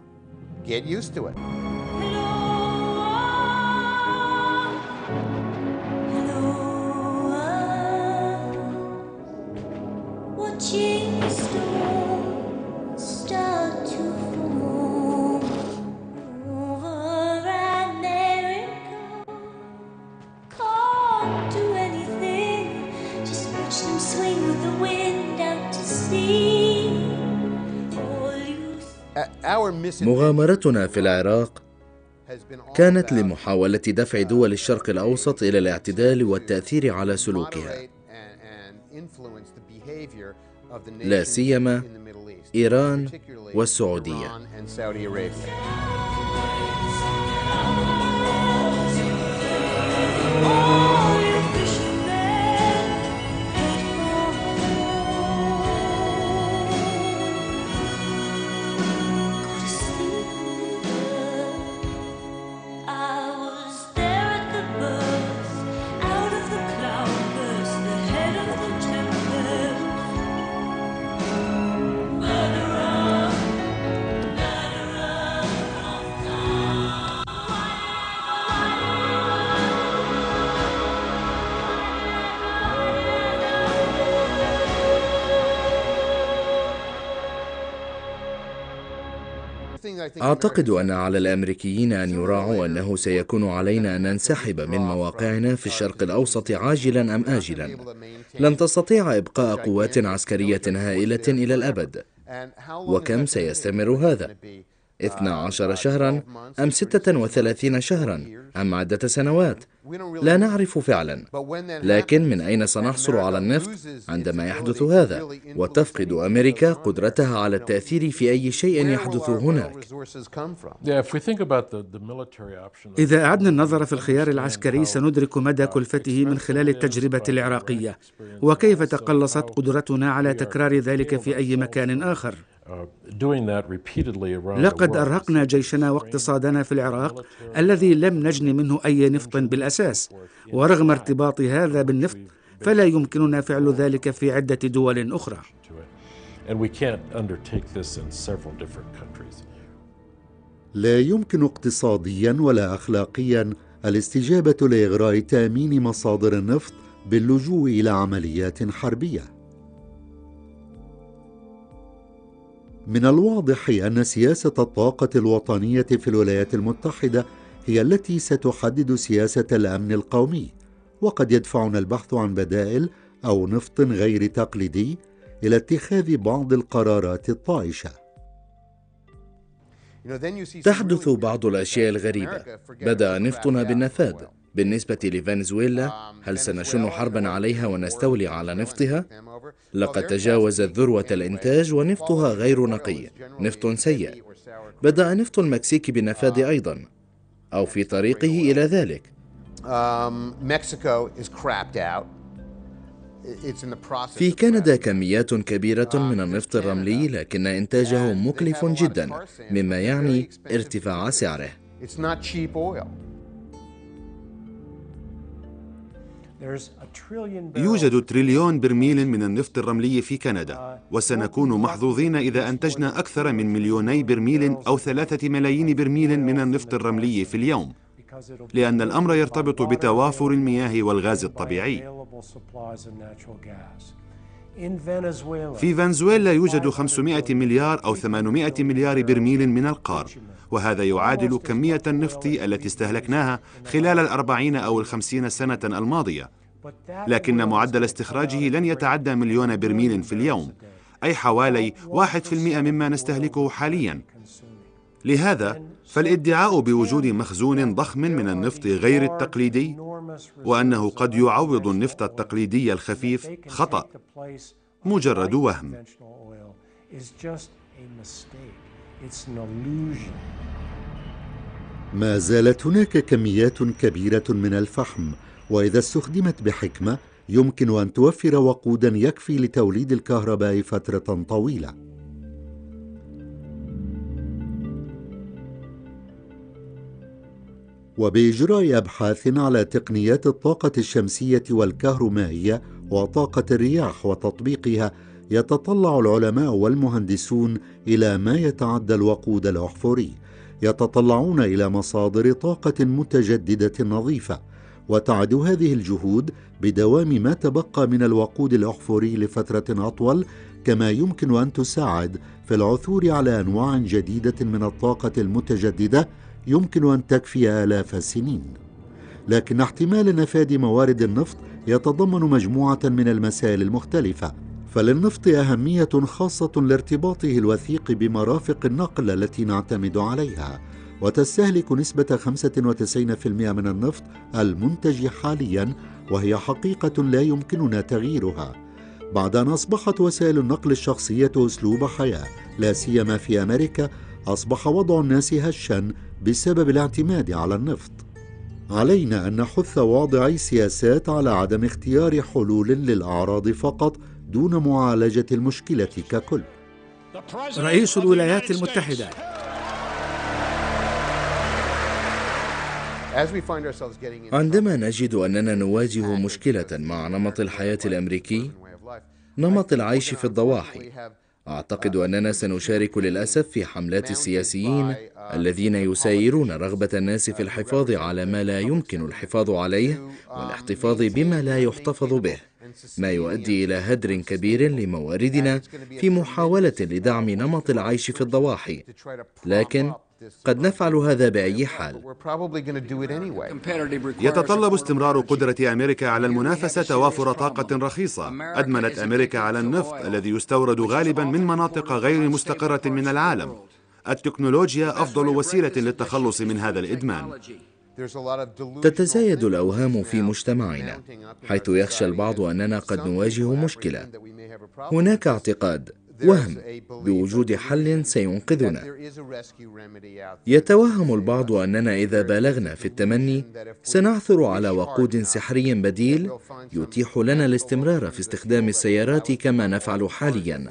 S5: مغامرتنا في العراق كانت لمحاولة دفع دول الشرق الأوسط إلى الاعتدال والتأثير على سلوكها، لا سيما إيران والسعودية. أعتقد أن على الأمريكيين أن يراعوا أنه سيكون علينا أن ننسحب من مواقعنا في الشرق الأوسط عاجلا أم آجلا. لن تستطيع إبقاء قوات عسكرية هائلة إلى الأبد. وكم سيستمر هذا؟ 12 شهرا أم 36 شهرا أم عدة سنوات؟ لا نعرف فعلا. لكن من أين سنحصل على النفط عندما يحدث هذا؟ وتفقد أمريكا قدرتها على التأثير في أي شيء يحدث هناك.
S2: إذا أعدنا النظر في الخيار العسكري سندرك مدى كلفته من خلال التجربة العراقية، وكيف تقلصت قدرتنا على تكرار ذلك في أي مكان آخر. لقد أرهقنا جيشنا واقتصادنا في العراق الذي لم نجن منه أي نفط بالأساس، ورغم ارتباط هذا بالنفط فلا يمكننا فعل ذلك في عدة دول أخرى.
S9: لا يمكن اقتصاديا ولا أخلاقيا الاستجابة لإغراء تأمين مصادر النفط باللجوء إلى عمليات حربية. من الواضح أن سياسة الطاقة الوطنية في الولايات المتحدة هي التي ستحدد سياسة الأمن القومي، وقد يدفعنا البحث عن بدائل أو نفط غير تقليدي إلى اتخاذ بعض القرارات الطائشة.
S5: تحدث بعض الأشياء الغريبة. بدأ نفطنا بالنفاذ. بالنسبة لفنزويلا، هل سنشن حربا عليها ونستولي على نفطها؟ لقد تجاوزت ذروة الإنتاج ونفطها غير نقي، نفط سيء. بدأ نفط المكسيك بالنفاذ أيضا، أو في طريقه إلى ذلك. في كندا كميات كبيرة من النفط الرملي، لكن إنتاجه مكلف جدا، مما يعني ارتفاع سعره.
S1: يوجد تريليون برميل من النفط الرملي في كندا، وسنكون محظوظين إذا أنتجنا أكثر من 2 برميل أو 3 ملايين برميل من النفط الرملي في اليوم، لأن الأمر يرتبط بتوافر المياه والغاز الطبيعي. في فنزويلا يوجد 500 مليار أو 800 مليار برميل من القار، وهذا يعادل كمية النفط التي استهلكناها خلال 40 أو 50 سنة الماضية، لكن معدل استخراجه لن يتعدى 1,000,000 برميل في اليوم، أي حوالي 1% مما نستهلكه حاليا. لهذا فالادعاء بوجود مخزون ضخم من النفط غير التقليدي وأنه قد يعوض النفط التقليدي الخفيف خطأ، مجرد وهم.
S9: ما زالت هناك كميات كبيرة من الفحم، وإذا استخدمت بحكمة يمكن أن توفر وقودا يكفي لتوليد الكهرباء فترة طويلة. وبإجراء أبحاث على تقنيات الطاقة الشمسية والكهرومائية وطاقة الرياح وتطبيقها، يتطلع العلماء والمهندسون إلى ما يتعدى الوقود الأحفوري. يتطلعون إلى مصادر طاقة متجددة نظيفة، وتعد هذه الجهود بدوام ما تبقى من الوقود الأحفوري لفترة أطول، كما يمكن أن تساعد في العثور على أنواع جديدة من الطاقة المتجددة يمكن أن تكفي آلاف السنين. لكن احتمال نفاذ موارد النفط يتضمن مجموعة من المسائل المختلفة، فللنفط أهمية خاصة لارتباطه الوثيق بمرافق النقل التي نعتمد عليها، وتستهلك نسبة 95% من النفط المنتج حاليا، وهي حقيقة لا يمكننا تغييرها بعد أن أصبحت وسائل النقل الشخصية أسلوب حياة، لا سيما في أمريكا. أصبح وضع الناس هشا بسبب الاعتماد على النفط. علينا أن نحث واضعي سياسات على عدم اختيار حلول للأعراض فقط دون معالجة المشكلة ككل.
S2: رئيس الولايات المتحدة.
S5: عندما نجد أننا نواجه مشكلة مع نمط الحياة الأمريكي، نمط العيش في الضواحي، أعتقد أننا سنشارك للأسف في حملات السياسيين الذين يسايرون رغبة الناس في الحفاظ على ما لا يمكن الحفاظ عليه والاحتفاظ بما لا يحتفظ به، ما يؤدي إلى هدر كبير لمواردنا في محاولة لدعم نمط العيش في الضواحي، لكن قد نفعل هذا بأي حال.
S1: يتطلب استمرار قدرة أمريكا على المنافسة توافر طاقة رخيصة. أدمنت أمريكا على النفط الذي يستورد غالبا من مناطق غير مستقرة من العالم. التكنولوجيا أفضل وسيلة للتخلص من هذا الإدمان.
S5: تتزايد الأوهام في مجتمعنا، حيث يخشى البعض أننا قد نواجه مشكلة. هناك اعتقاد، وهم بوجود حل سينقذنا. يتوهم البعض أننا إذا بالغنا في التمني سنعثر على وقود سحري بديل يتيح لنا الاستمرار في استخدام السيارات كما نفعل حاليا.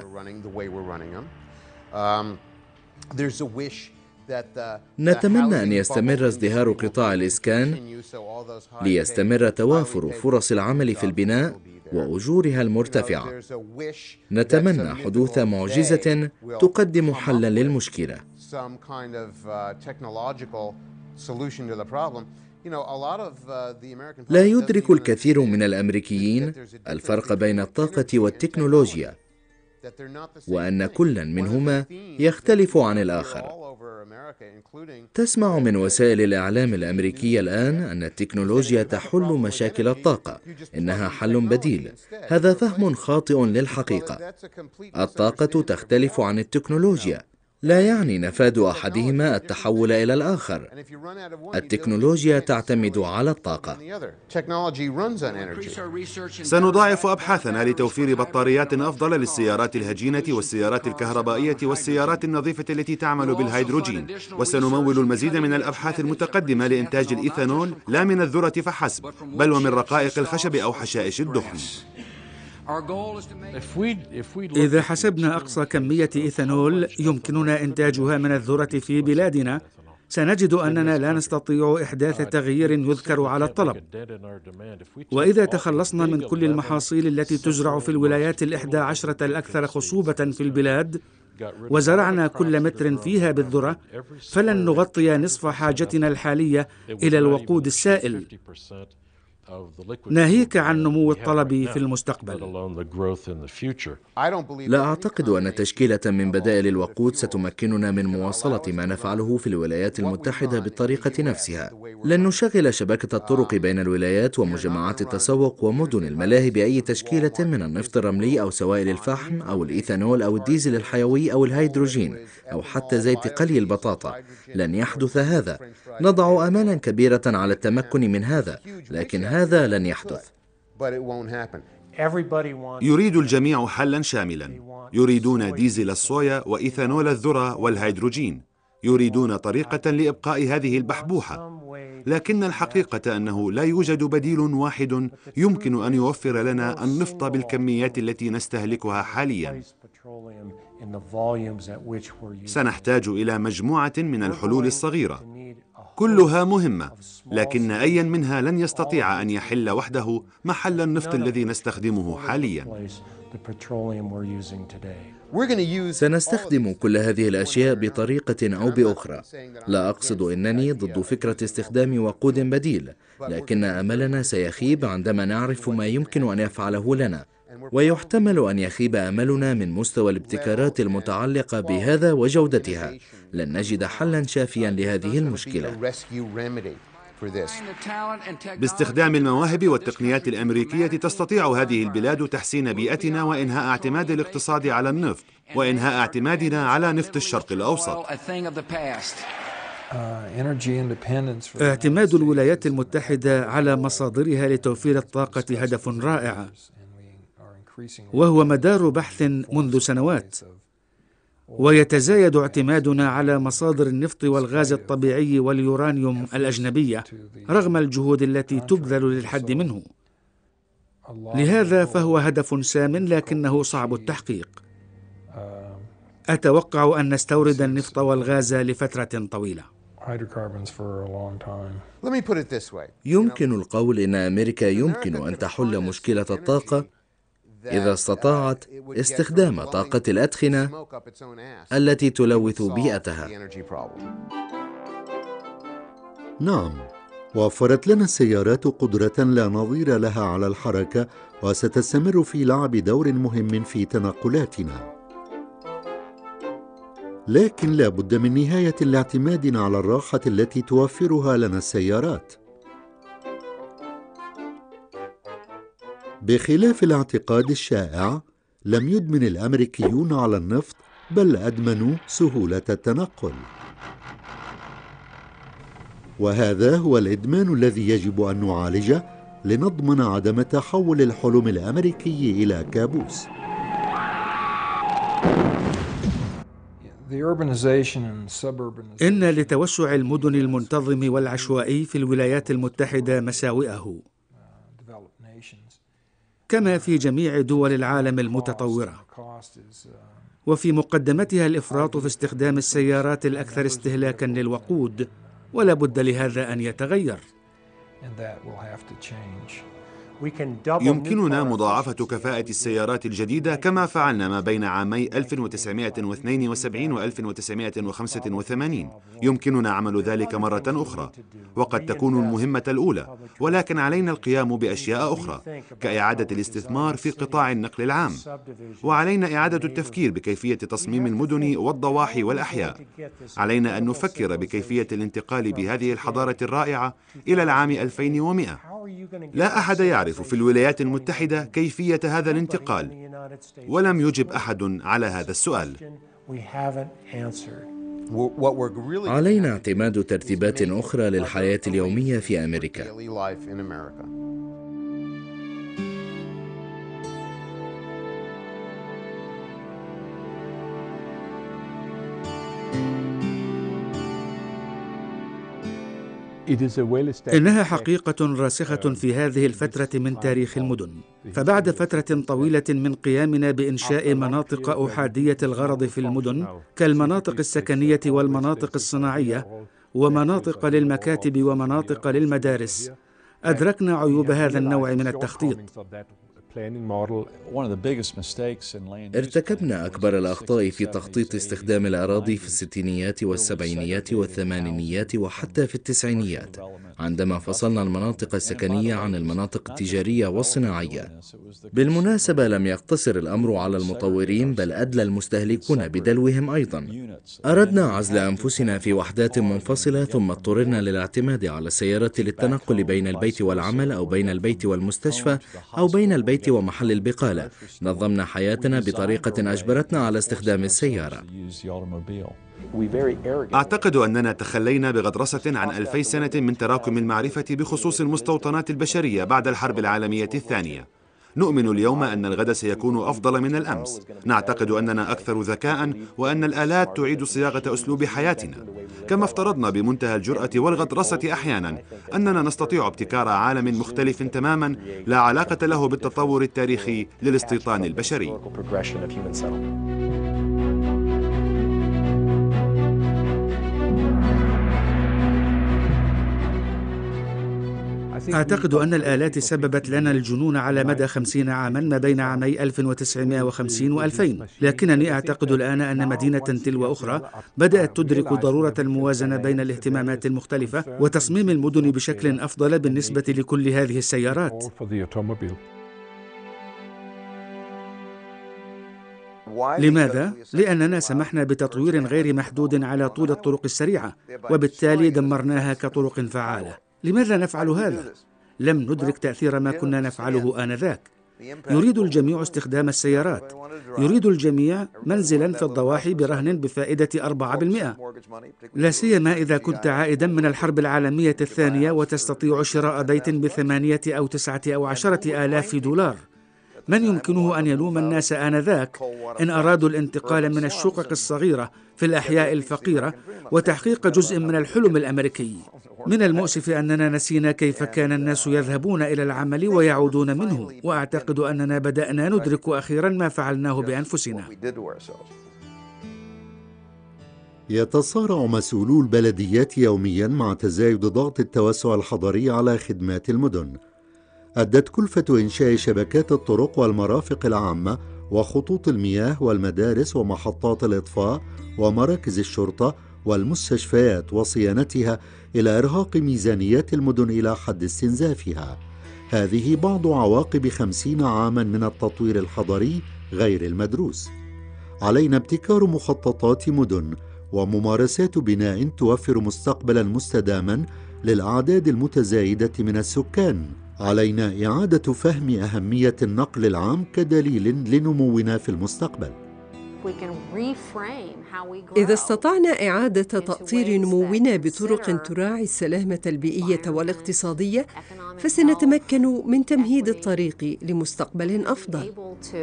S5: نتمنى أن يستمر ازدهار قطاع الإسكان ليستمر توافر فرص العمل في البناء وأجورها المرتفعة. نتمنى حدوث معجزة تقدم حلا للمشكلة. لا يدرك الكثير من الأمريكيين الفرق بين الطاقة والتكنولوجيا، وأن كل منهما يختلف عن الآخر. تسمع من وسائل الإعلام الأمريكية الآن أن التكنولوجيا تحل مشاكل الطاقة، إنها حل بديل. هذا فهم خاطئ للحقيقة. الطاقة تختلف عن التكنولوجيا، لا يعني نفاذ أحدهما التحول إلى الآخر. التكنولوجيا تعتمد على الطاقة.
S1: سنضاعف أبحاثنا لتوفير بطاريات أفضل للسيارات الهجينة والسيارات الكهربائية والسيارات النظيفة التي تعمل بالهيدروجين، وسنمول المزيد من الأبحاث المتقدمة لإنتاج الإيثانول لا من الذرة فحسب، بل ومن رقائق الخشب أو حشائش الدخن.
S2: إذا حسبنا أقصى كمية إيثانول يمكننا إنتاجها من الذرة في بلادنا، سنجد أننا لا نستطيع إحداث تغيير يذكر على الطلب. وإذا تخلصنا من كل المحاصيل التي تزرع في الولايات 11 الأكثر خصوبة في البلاد وزرعنا كل متر فيها بالذرة، فلن نغطي نصف حاجتنا الحالية إلى الوقود السائل، ناهيك عن نمو الطلب في المستقبل.
S5: لا أعتقد أن تشكيلة من بدائل الوقود ستمكننا من مواصلة ما نفعله في الولايات المتحدة بالطريقة نفسها. لن نشغل شبكة الطرق بين الولايات ومجمعات التسوق ومدن الملاهي بأي تشكيلة من النفط الرملي أو سوائل الفحم أو الإيثانول أو الديزل الحيوي أو الهيدروجين أو حتى زيت قلي البطاطا. لن يحدث هذا. نضع آمالا كبيرة على التمكن من هذا، لكن هذا لن يحدث.
S1: يريد الجميع حلا شاملا. يريدون ديزل الصويا وإيثانول الذرة والهيدروجين. يريدون طريقة لإبقاء هذه البحبوحة، لكن الحقيقة أنه لا يوجد بديل واحد يمكن أن يوفر لنا النفط بالكميات التي نستهلكها حاليا. سنحتاج إلى مجموعة من الحلول الصغيرة، كلها مهمة، لكن أي منها لن يستطيع أن يحل وحده محل النفط الذي نستخدمه حاليا.
S5: سنستخدم كل هذه الأشياء بطريقة أو بأخرى. لا أقصد أنني ضد فكرة استخدام وقود بديل، لكن أملنا سيخيب عندما نعرف ما يمكن أن يفعله لنا، ويحتمل أن يخيب أملنا من مستوى الابتكارات المتعلقة بهذا وجودتها. لن نجد حلا شافيا لهذه المشكلة.
S1: باستخدام المواهب والتقنيات الأمريكية تستطيع هذه البلاد تحسين بيئتنا وإنهاء اعتماد الاقتصاد على النفط وإنهاء اعتمادنا على نفط الشرق الأوسط.
S2: اعتماد الولايات المتحدة على مصادرها لتوفير الطاقة هدف رائع، وهو مدار بحث منذ سنوات، ويتزايد اعتمادنا على مصادر النفط والغاز الطبيعي واليورانيوم الأجنبية رغم الجهود التي تبذل للحد منه. لهذا فهو هدف سام لكنه صعب التحقيق. أتوقع أن نستورد النفط والغاز لفترة طويلة.
S5: يمكن القول إن أمريكا يمكن أن تحل مشكلة الطاقة إذا استطاعت استخدام طاقة الأدخنة التي تلوث بيئتها.
S9: نعم، وفرت لنا السيارات قدرة لا نظير لها على الحركة، وستستمر في لعب دور مهم في تنقلاتنا. لكن لا بد من نهاية الاعتماد على الراحة التي توفرها لنا السيارات. بخلاف الاعتقاد الشائع، لم يدمن الأمريكيون على النفط، بل أدمنوا سهولة التنقل. وهذا هو الإدمان الذي يجب أن نعالجه لنضمن عدم تحول الحلم الأمريكي إلى كابوس.
S2: إن لتوسع المدن المنتظم والعشوائي في الولايات المتحدة مساوئه، كما في جميع دول العالم المتطورة، وفي مقدمتها الإفراط في استخدام السيارات الأكثر استهلاكاً للوقود، ولا بد لهذا أن يتغير.
S1: يمكننا مضاعفة كفاءة السيارات الجديدة كما فعلنا ما بين عامي 1972 و 1985. يمكننا عمل ذلك مرة أخرى، وقد تكون المهمة الأولى، ولكن علينا القيام بأشياء أخرى كإعادة الاستثمار في قطاع النقل العام، وعلينا إعادة التفكير بكيفية تصميم المدن والضواحي والأحياء. علينا أن نفكر بكيفية الانتقال بهذه الحضارة الرائعة إلى العام 2100. لا أحد يعرف في الولايات المتحدة كيفية هذا الانتقال، ولم يجب أحد على هذا السؤال.
S5: علينا اعتماد ترتيبات أخرى للحياة اليومية في أمريكا.
S2: إنها حقيقة راسخة في هذه الفترة من تاريخ المدن، فبعد فترة طويلة من قيامنا بإنشاء مناطق أحادية الغرض في المدن كالمناطق السكنية والمناطق الصناعية ومناطق للمكاتب ومناطق للمدارس، أدركنا عيوب هذا النوع من التخطيط.
S5: ارتكبنا أكبر الأخطاء في تخطيط استخدام الأراضي في الستينيات والسبعينيات والثمانينيات وحتى في التسعينيات، عندما فصلنا المناطق السكنية عن المناطق التجارية والصناعية. بالمناسبة، لم يقتصر الأمر على المطورين، بل أدلى المستهلكون بدلوهم أيضا. أردنا عزل أنفسنا في وحدات منفصلة، ثم اضطررنا للاعتماد على السيارة للتنقل بين البيت والعمل، أو بين البيت والمستشفى، أو بين البيت ومحل البقالة. نظمنا حياتنا بطريقة أجبرتنا على استخدام السيارة.
S1: أعتقد أننا تخلينا بغطرسة عن 2000 سنة من تراكم المعرفة بخصوص المستوطنات البشرية بعد الحرب العالمية الثانية. نؤمن اليوم أن الغد سيكون أفضل من الأمس. نعتقد أننا أكثر ذكاء، وأن الآلات تعيد صياغة أسلوب حياتنا. كما افترضنا بمنتهى الجرأة والغطرسة أحيانا أننا نستطيع ابتكار عالم مختلف تماما لا علاقة له بالتطور التاريخي للاستيطان البشري.
S2: أعتقد أن الآلات سببت لنا الجنون على مدى 50 عاما ما بين عامي 1950 و2000، لكنني أعتقد الآن أن مدينة تلو أخرى بدأت تدرك ضرورة الموازنة بين الاهتمامات المختلفة وتصميم المدن بشكل أفضل بالنسبة لكل هذه السيارات. لماذا؟ لأننا سمحنا بتطوير غير محدود على طول الطرق السريعة، وبالتالي دمرناها كطرق فعالة. لماذا نفعل هذا؟ لم ندرك تأثير ما كنا نفعله آنذاك. يريد الجميع استخدام السيارات، يريد الجميع منزلا في الضواحي برهن بفائدة 4%، لا سيما إذا كنت عائدا من الحرب العالمية الثانية وتستطيع شراء بيت ب8 أو 9 أو 10 آلاف دولار. من يمكنه أن يلوم الناس آنذاك إن أرادوا الانتقال من الشقق الصغيرة في الأحياء الفقيرة وتحقيق جزء من الحلم الأمريكي؟ من المؤسف أننا نسينا كيف كان الناس يذهبون إلى العمل ويعودون منه، وأعتقد أننا بدأنا ندرك أخيرا ما فعلناه بأنفسنا.
S9: يتصارع مسؤولو البلديات يوميا مع تزايد ضغط التوسع الحضري على خدمات المدن. أدت كلفة إنشاء شبكات الطرق والمرافق العامة وخطوط المياه والمدارس ومحطات الإطفاء ومراكز الشرطة والمستشفيات وصيانتها إلى إرهاق ميزانيات المدن إلى حد استنزافها. هذه بعض عواقب 50 عاما من التطوير الحضري غير المدروس. علينا ابتكار مخططات مدن وممارسات بناء توفر مستقبلا مستداما للأعداد المتزايدة من السكان. علينا إعادة فهم أهمية النقل العام كدليل لنمونا في المستقبل.
S3: إذا استطعنا إعادة تأطير نمونا بطرق تراعي السلامة البيئية والاقتصادية، فسنتمكن من تمهيد الطريق لمستقبل أفضل.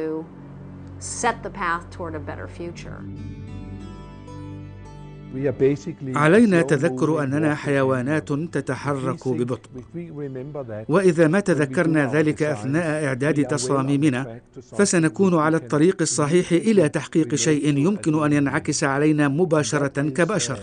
S2: علينا تذكر أننا حيوانات تتحرك ببطء، وإذا ما تذكرنا ذلك أثناء إعداد تصاميمنا فسنكون على الطريق الصحيح إلى تحقيق شيء يمكن أن ينعكس علينا مباشرة كبشر،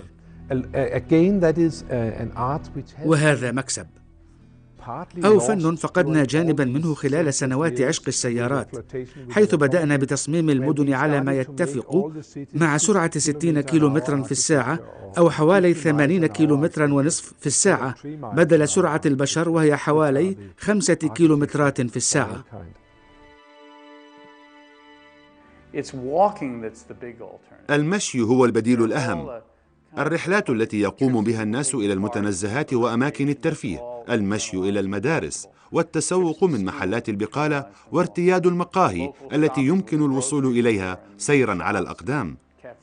S2: وهذا مكسب أو فن فقدنا جانبا منه خلال سنوات عشق السيارات، حيث بدأنا بتصميم المدن على ما يتفق مع سرعة 60 كيلومترا في الساعة أو حوالي 80 كيلومترا ونصف في الساعة بدل سرعة البشر وهي حوالي 5 كيلومترات في الساعة.
S1: المشي هو البديل الأهم. الرحلات التي يقوم بها الناس إلى المتنزهات وأماكن الترفيه، المشي إلى المدارس، والتسوق من محلات البقالة، وارتياد المقاهي التي يمكن الوصول إليها سيرا على الأقدام.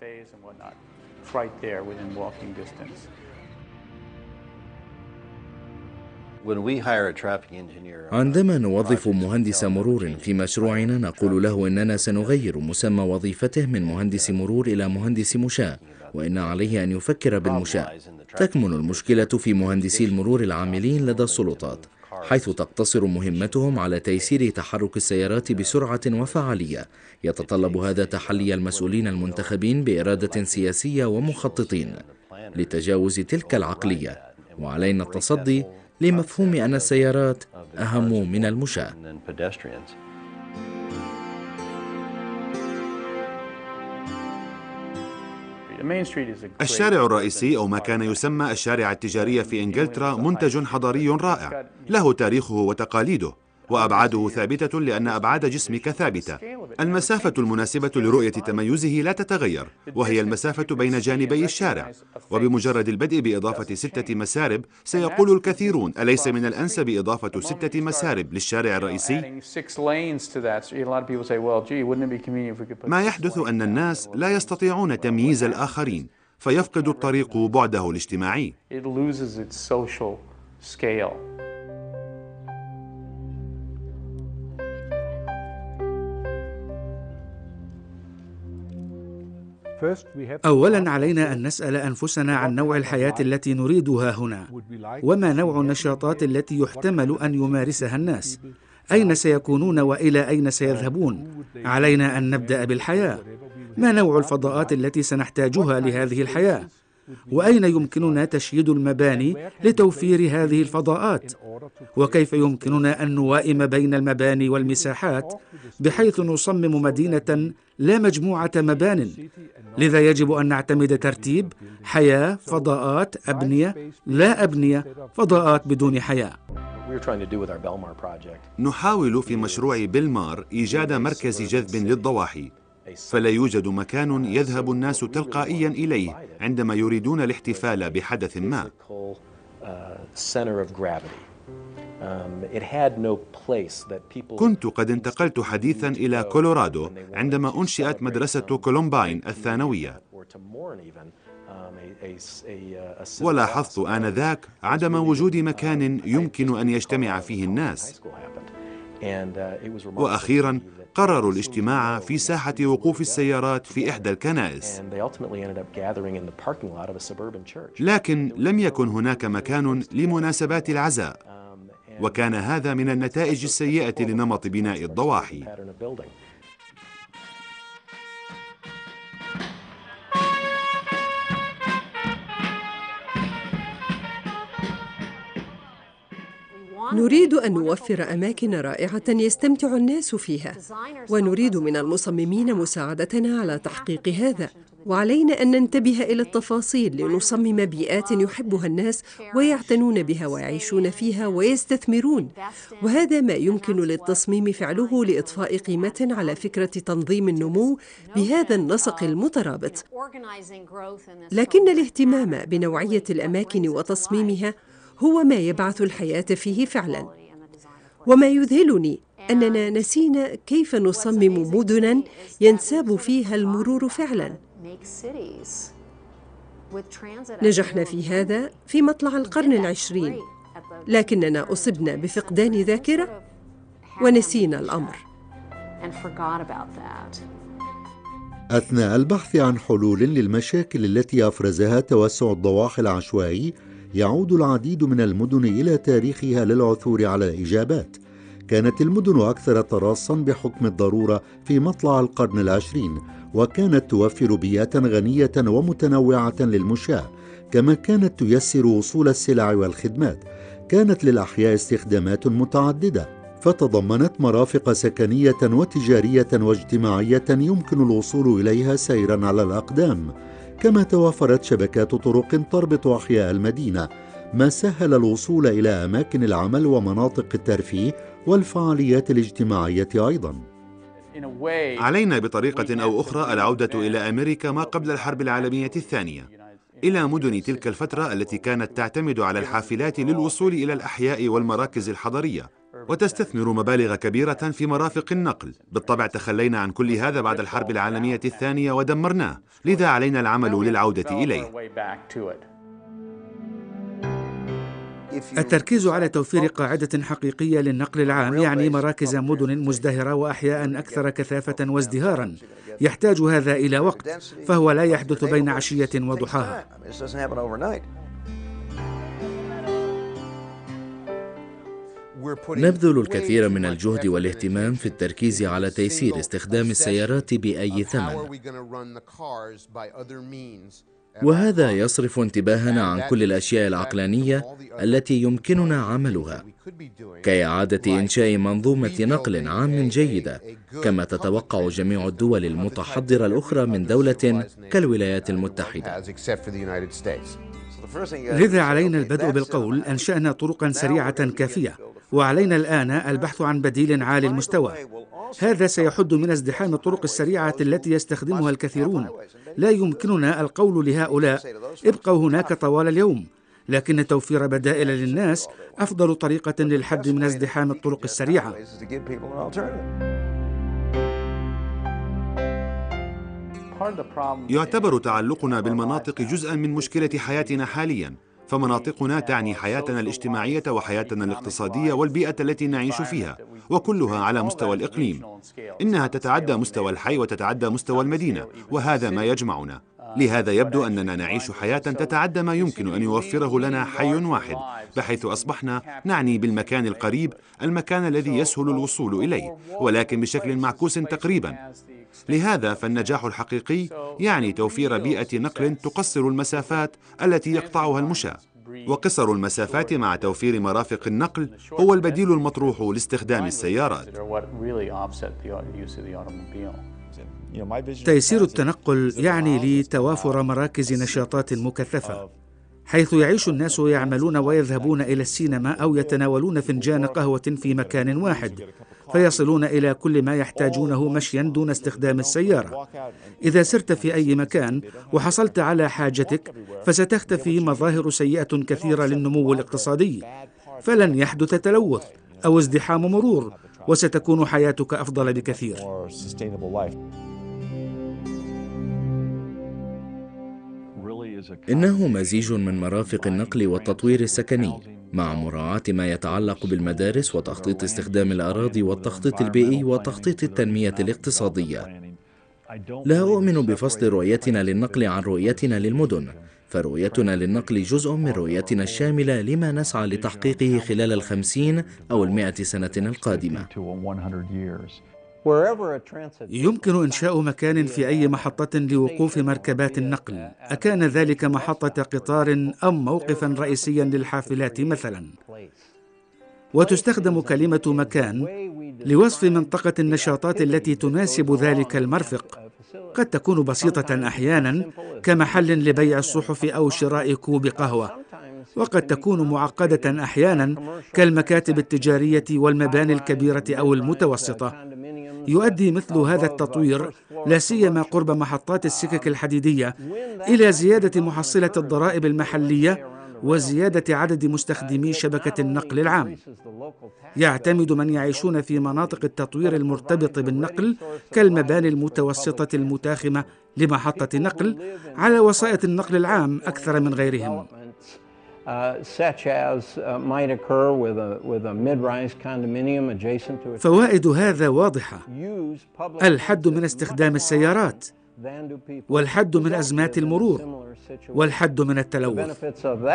S5: عندما نوظف مهندس مرور في مشروعنا نقول له إننا سنغير مسمى وظيفته من مهندس مرور إلى مهندس مشاة، وإن عليه أن يفكر بالمشاة. تكمن المشكلة في مهندسي المرور العاملين لدى السلطات، حيث تقتصر مهمتهم على تيسير تحرك السيارات بسرعة وفعالية. يتطلب هذا تحلي المسؤولين المنتخبين بإرادة سياسية ومخططين لتجاوز تلك العقلية، وعلينا التصدي لمفهوم أن السيارات أهم من المشاة.
S1: الشارع الرئيسي أو ما كان يسمى الشارع التجاري في إنجلترا منتج حضاري رائع، له تاريخه وتقاليده، وأبعاده ثابتة لأن أبعاد جسمك ثابتة. المسافة المناسبة لرؤية تميزه لا تتغير، وهي المسافة بين جانبي الشارع. وبمجرد البدء بإضافة 6 مسارب سيقول الكثيرون: أليس من الأنسب إضافة 6 مسارب للشارع الرئيسي؟ ما يحدث أن الناس لا يستطيعون تمييز الآخرين، فيفقد الطريق بعده الاجتماعي.
S2: أولاً علينا أن نسأل أنفسنا عن نوع الحياة التي نريدها هنا، وما نوع النشاطات التي يحتمل أن يمارسها الناس، أين سيكونون وإلى أين سيذهبون. علينا أن نبدأ بالحياة. ما نوع الفضاءات التي سنحتاجها لهذه الحياة؟ وأين يمكننا تشييد المباني لتوفير هذه الفضاءات؟ وكيف يمكننا أن نوائم بين المباني والمساحات بحيث نصمم مدينة لا مجموعة مبان؟ لذا يجب أن نعتمد ترتيب حياة، فضاءات، أبنية، لا أبنية، فضاءات بدون حياة.
S1: نحاول في مشروع بيلمار إيجاد مركز جذب للضواحي، فلا يوجد مكان يذهب الناس تلقائيا إليه عندما يريدون الاحتفال بحدث ما. كنت قد انتقلت حديثا إلى كولورادو عندما أنشئت مدرسة كولومباين الثانوية، ولاحظت آنذاك عدم وجود مكان يمكن أن يجتمع فيه الناس. وأخيرا قرروا الاجتماع في ساحة وقوف السيارات في إحدى الكنائس، لكن لم يكن هناك مكان لمناسبات العزاء، وكان هذا من النتائج السيئة لنمط بناء الضواحي.
S3: نريد أن نوفر أماكن رائعة يستمتع الناس فيها، ونريد من المصممين مساعدتنا على تحقيق هذا، وعلينا أن ننتبه إلى التفاصيل لنصمم بيئات يحبها الناس ويعتنون بها ويعيشون فيها ويستثمرون، وهذا ما يمكن للتصميم فعله لإضفاء قيمة على فكرة تنظيم النمو بهذا النسق المترابط. لكن الاهتمام بنوعية الأماكن وتصميمها هو ما يبعث الحياة فيه فعلا، وما يذهلني أننا نسينا كيف نصمم مدنا ينساب فيها المرور فعلا. نجحنا في هذا في مطلع القرن العشرين، لكننا أصبنا بفقدان ذاكرة ونسينا الأمر.
S9: أثناء البحث عن حلول للمشاكل التي أفرزها توسع الضواحي العشوائي، يعود العديد من المدن إلى تاريخها للعثور على الإجابات. كانت المدن أكثر تراصا بحكم الضرورة في مطلع القرن العشرين، وكانت توفر بيئة غنية ومتنوعة للمشاة، كما كانت تيسر وصول السلع والخدمات. كانت للأحياء استخدامات متعددة، فتضمنت مرافق سكنية وتجارية واجتماعية يمكن الوصول إليها سيرا على الأقدام، كما توفرت شبكات طرق تربط أحياء المدينة، ما سهل الوصول إلى أماكن العمل ومناطق الترفيه والفعاليات الاجتماعية أيضا.
S1: علينا بطريقة أو أخرى العودة إلى أمريكا ما قبل الحرب العالمية الثانية، إلى مدن تلك الفترة التي كانت تعتمد على الحافلات للوصول إلى الأحياء والمراكز الحضرية، وتستثمر مبالغ كبيرة في مرافق النقل. بالطبع تخلينا عن كل هذا بعد الحرب العالمية الثانية ودمرناه، لذا علينا العمل للعودة إليه.
S2: التركيز على توفير قاعدة حقيقية للنقل العام يعني مراكز مدن مزدهرة وأحياء أكثر كثافة وازدهارا. يحتاج هذا إلى وقت، فهو لا يحدث بين عشية وضحاها.
S5: نبذل الكثير من الجهد والاهتمام في التركيز على تيسير استخدام السيارات بأي ثمن، وهذا يصرف انتباهنا عن كل الأشياء العقلانية التي يمكننا عملها، كإعادة إنشاء منظومة نقل عام جيدة، كما تتوقع جميع الدول المتحضرة الأخرى من دولة كالولايات المتحدة.
S2: لذا علينا البدء بالقول: أنشأنا طرقا سريعة كافية، وعلينا الآن البحث عن بديل عالي المستوى. هذا سيحد من ازدحام الطرق السريعة التي يستخدمها الكثيرون. لا يمكننا القول لهؤلاء: ابقوا هناك طوال اليوم، لكن توفير بدائل للناس أفضل طريقة للحد من ازدحام الطرق السريعة.
S1: يعتبر تعلقنا بالمناطق جزءا من مشكلة حياتنا حاليا، فمناطقنا تعني حياتنا الاجتماعية وحياتنا الاقتصادية والبيئة التي نعيش فيها، وكلها على مستوى الإقليم. إنها تتعدى مستوى الحي وتتعدى مستوى المدينة، وهذا ما يجمعنا. لهذا يبدو أننا نعيش حياة تتعدى ما يمكن أن يوفره لنا حي واحد، بحيث أصبحنا نعني بالمكان القريب المكان الذي يسهل الوصول إليه، ولكن بشكل معكوس تقريبا. لهذا فالنجاح الحقيقي يعني توفير بيئة نقل تقصر المسافات التي يقطعها المشاة، وقصر المسافات مع توفير مرافق النقل هو البديل المطروح لاستخدام السيارات.
S2: تيسير التنقل يعني لي توافر مراكز نشاطات مكثفة، حيث يعيش الناس ويعملون ويذهبون إلى السينما أو يتناولون فنجان قهوة في مكان واحد، فيصلون إلى كل ما يحتاجونه مشيا دون استخدام السيارة. إذا سرت في أي مكان وحصلت على حاجتك، فستختفي مظاهر سيئة كثيرة للنمو الاقتصادي، فلن يحدث تلوث أو ازدحام مرور، وستكون حياتك أفضل بكثير.
S5: إنه مزيج من مرافق النقل والتطوير السكني، مع مراعاة ما يتعلق بالمدارس وتخطيط استخدام الأراضي والتخطيط البيئي وتخطيط التنمية الاقتصادية. لا أؤمن بفصل رؤيتنا للنقل عن رؤيتنا للمدن، فرؤيتنا للنقل جزء من رؤيتنا الشاملة لما نسعى لتحقيقه خلال 50 أو 100 سنة القادمة.
S2: يمكن إنشاء مكان في أي محطة لوقوف مركبات النقل، أكان ذلك محطة قطار أم موقفا رئيسيا للحافلات مثلا. وتستخدم كلمة مكان لوصف منطقة النشاطات التي تناسب ذلك المرفق. قد تكون بسيطة أحياناً كمحل لبيع الصحف أو شراء كوب قهوة، وقد تكون معقدة أحياناً كالمكاتب التجارية والمباني الكبيرة أو المتوسطة. يؤدي مثل هذا التطوير، لا سيما قرب محطات السكك الحديدية، إلى زيادة محصلة الضرائب المحلية وزيادة عدد مستخدمي شبكة النقل العام. يعتمد من يعيشون في مناطق التطوير المرتبط بالنقل كالمباني المتوسطة المتاخمة لمحطة نقل على وسائط النقل العام أكثر من غيرهم. فوائد هذا واضحة: الحد من استخدام السيارات، والحد من أزمات المرور، والحد من التلوث،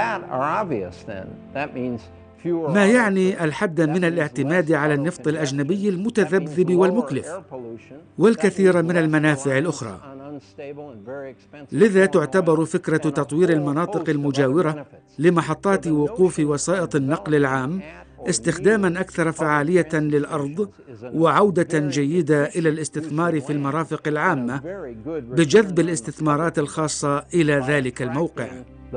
S2: ما يعني الحد من الاعتماد على النفط الأجنبي المتذبذب والمكلف، والكثير من المنافع الأخرى. لذا تعتبر فكرة تطوير المناطق المجاورة لمحطات وقوف وسائط النقل العام استخداماً أكثر فعالية للأرض وعودة جيدة إلى الاستثمار في المرافق العامة بجذب الاستثمارات الخاصة إلى ذلك الموقع.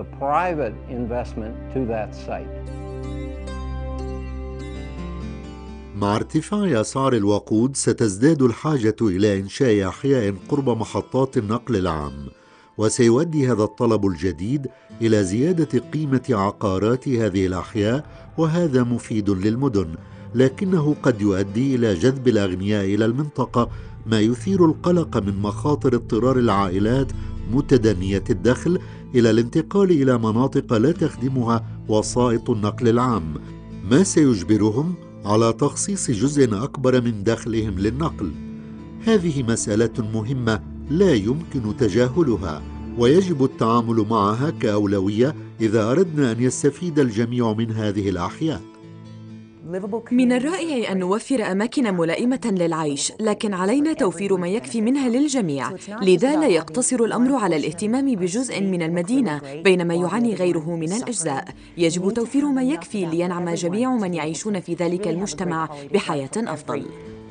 S9: مع ارتفاع أسعار الوقود ستزداد الحاجة إلى إنشاء أحياء قرب محطات النقل العام، وسيؤدي هذا الطلب الجديد إلى زيادة قيمة عقارات هذه الأحياء، وهذا مفيد للمدن، لكنه قد يؤدي إلى جذب الأغنياء إلى المنطقة، ما يثير القلق من مخاطر اضطرار العائلات متدنية الدخل إلى الانتقال إلى مناطق لا تخدمها وسائط النقل العام، ما سيجبرهم على تخصيص جزء أكبر من دخلهم للنقل. هذه مسألة مهمة لا يمكن تجاهلها، ويجب التعامل معها كأولوية إذا أردنا أن يستفيد الجميع من هذه الأحياء.
S4: من الرائع أن نوفر أماكن ملائمة للعيش، لكن علينا توفير ما يكفي منها للجميع. لذا لا يقتصر الأمر على الاهتمام بجزء من المدينة بينما يعاني غيره من الأجزاء. يجب توفير ما يكفي لينعم جميع من يعيشون في ذلك المجتمع بحياة أفضل.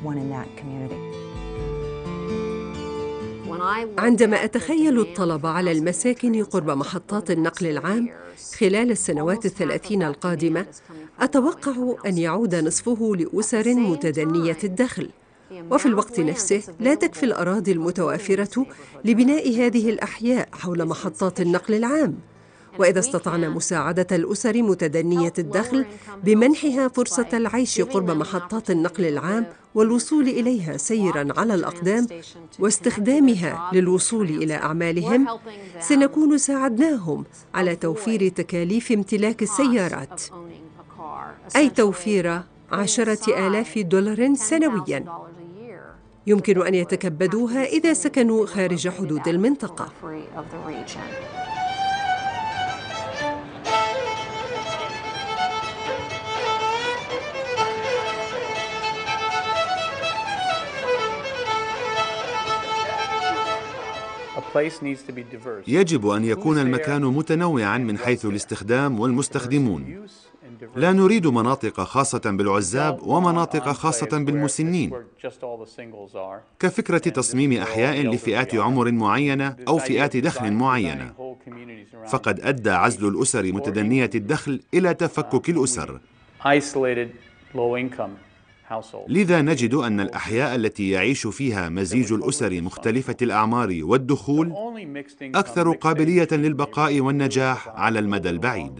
S3: عندما أتخيل الطلب على المساكن قرب محطات النقل العام خلال السنوات 30 القادمة، أتوقع أن يعود نصفه لأسر متدنية الدخل، وفي الوقت نفسه لا تكفي الأراضي المتوافرة لبناء هذه الأحياء حول محطات النقل العام. وإذا استطعنا مساعدة الأسر متدنية الدخل بمنحها فرصة العيش قرب محطات النقل العام والوصول إليها سيراً على الأقدام واستخدامها للوصول إلى أعمالهم، سنكون ساعدناهم على توفير تكاليف امتلاك السيارات، أي توفير 10,000 دولار سنوياً يمكن أن يتكبدوها إذا سكنوا خارج حدود المنطقة.
S1: يجب أن يكون المكان متنوعاً من حيث الاستخدام والمستخدمون. لا نريد مناطق خاصة بالعزاب ومناطق خاصة بالمسنين، كفكرة تصميم أحياء لفئات عمر معينة أو فئات دخل معينة. فقد أدى عزل الأسر متدنية الدخل إلى تفكك الأسر. لذا نجد أن الأحياء التي يعيش فيها مزيج الأسر مختلفة الأعمار والدخول أكثر قابلية للبقاء والنجاح على المدى البعيد.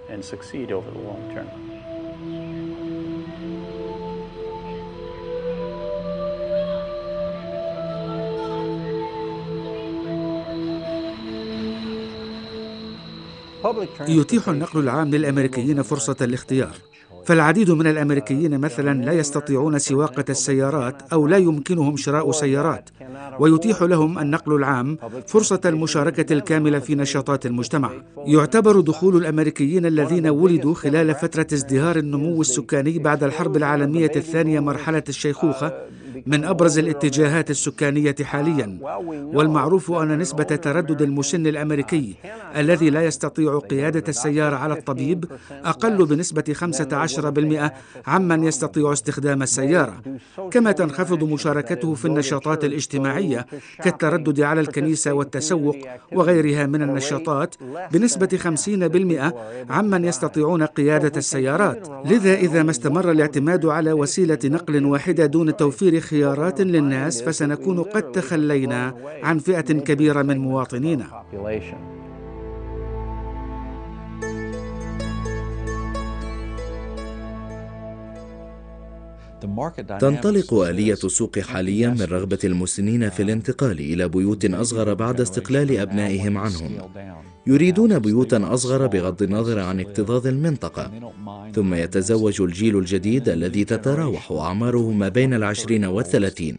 S2: يتيح النقل العام للأمريكيين فرصة الاختيار، فالعديد من الأمريكيين مثلا لا يستطيعون سواقة السيارات أو لا يمكنهم شراء سيارات، ويتيح لهم النقل العام فرصة المشاركة الكاملة في نشاطات المجتمع. يعتبر دخول الأمريكيين الذين ولدوا خلال فترة ازدهار النمو السكاني بعد الحرب العالمية الثانية مرحلة الشيخوخة من أبرز الاتجاهات السكانية حاليا. والمعروف أن نسبة تردد المسن الأمريكي الذي لا يستطيع قيادة السيارة على الطبيب أقل بنسبة 15% عمن يستطيع استخدام السيارة، كما تنخفض مشاركته في النشاطات الاجتماعية كالتردد على الكنيسة والتسوق وغيرها من النشاطات بنسبة 50% عمن يستطيعون قيادة السيارات. لذا إذا ما استمر الاعتماد على وسيلة نقل واحدة دون توفير خيارات للناس فسنكون قد تخلينا عن فئة كبيرة من مواطنينا.
S5: تنطلق آلية السوق حاليا من رغبة المسنين في الانتقال إلى بيوت أصغر بعد استقلال أبنائهم عنهم. يريدون بيوتا أصغر بغض النظر عن اكتظاظ المنطقة. ثم يتزوج الجيل الجديد الذي تتراوح أعماره ما بين 20 و30.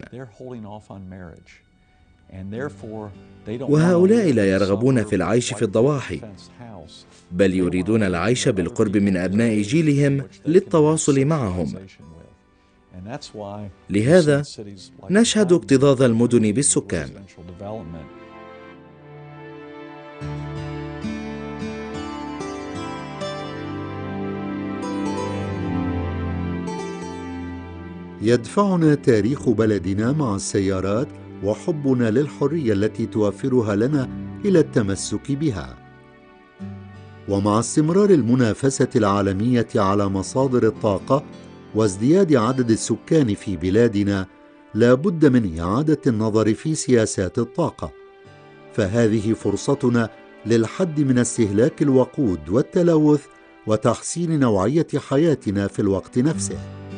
S5: وهؤلاء لا يرغبون في العيش في الضواحي، بل يريدون العيش بالقرب من أبناء جيلهم للتواصل معهم. لهذا نشهد اكتظاظ المدن بالسكان.
S9: يدفعنا تاريخ بلدنا مع السيارات وحبنا للحرية التي توفرها لنا إلى التمسك بها. ومع استمرار المنافسة العالمية على مصادر الطاقة وازدياد عدد السكان في بلادنا، لا بد من إعادة النظر في سياسات الطاقة، فهذه فرصتنا للحد من استهلاك الوقود والتلوث وتحسين نوعية حياتنا في الوقت نفسه.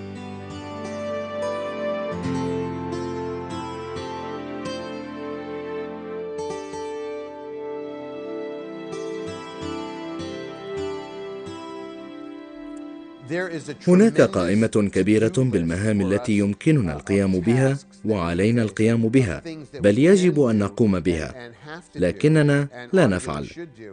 S5: هناك قائمة كبيرة بالمهام التي يمكننا القيام بها وعلينا القيام بها، بل يجب أن نقوم بها، لكننا لا نفعل.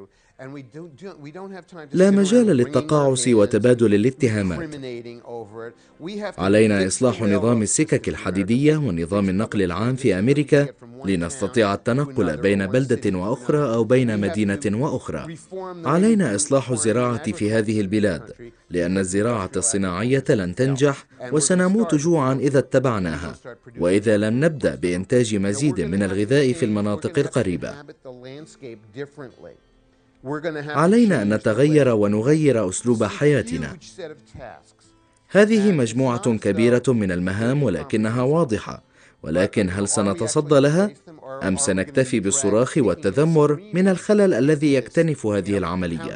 S5: لا مجال للتقاعس وتبادل الاتهامات. علينا إصلاح نظام السكك الحديدية ونظام النقل العام في أمريكا لنستطيع التنقل بين بلدة وأخرى أو بين مدينة وأخرى. علينا إصلاح الزراعة في هذه البلاد، لأن الزراعة الصناعية لن تنجح وسنموت جوعا إذا اتبعناها، وإذا لم نبدأ بإنتاج مزيد من الغذاء في المناطق القريبة. علينا أن نتغير ونغير أسلوب حياتنا. هذه مجموعة كبيرة من المهام ولكنها واضحة، ولكن هل سنتصدى لها؟ أم سنكتفي بالصراخ والتذمر من الخلل الذي يكتنف هذه العملية؟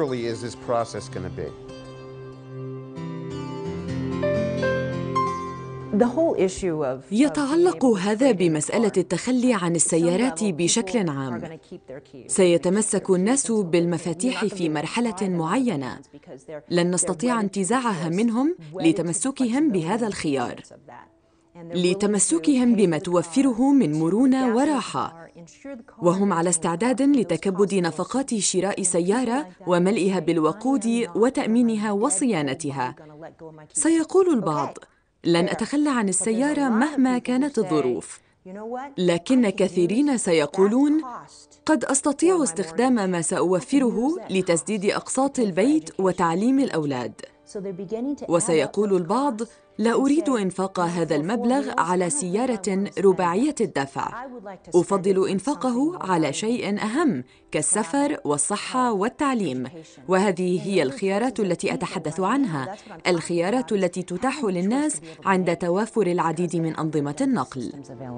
S4: يتعلق هذا بمسألة التخلي عن السيارات بشكل عام. سيتمسك الناس بالمفاتيح في مرحلة معينة، لن نستطيع انتزاعها منهم لتمسكهم بهذا الخيار، لتمسكهم بما توفره من مرونة وراحة، وهم على استعداد لتكبد نفقات شراء سيارة وملئها بالوقود وتأمينها وصيانتها. سيقول البعض: لن أتخلى عن السيارة مهما كانت الظروف، لكن كثيرين سيقولون: قد أستطيع استخدام ما سأوفره لتسديد أقساط البيت وتعليم الأولاد. وسيقول البعض: لا أريد إنفاق هذا المبلغ على سيارة رباعية الدفع، أفضل إنفاقه على شيء أهم كالسفر والصحة والتعليم. وهذه هي الخيارات التي أتحدث عنها، الخيارات التي تتاح للناس عند توافر العديد من أنظمة النقل.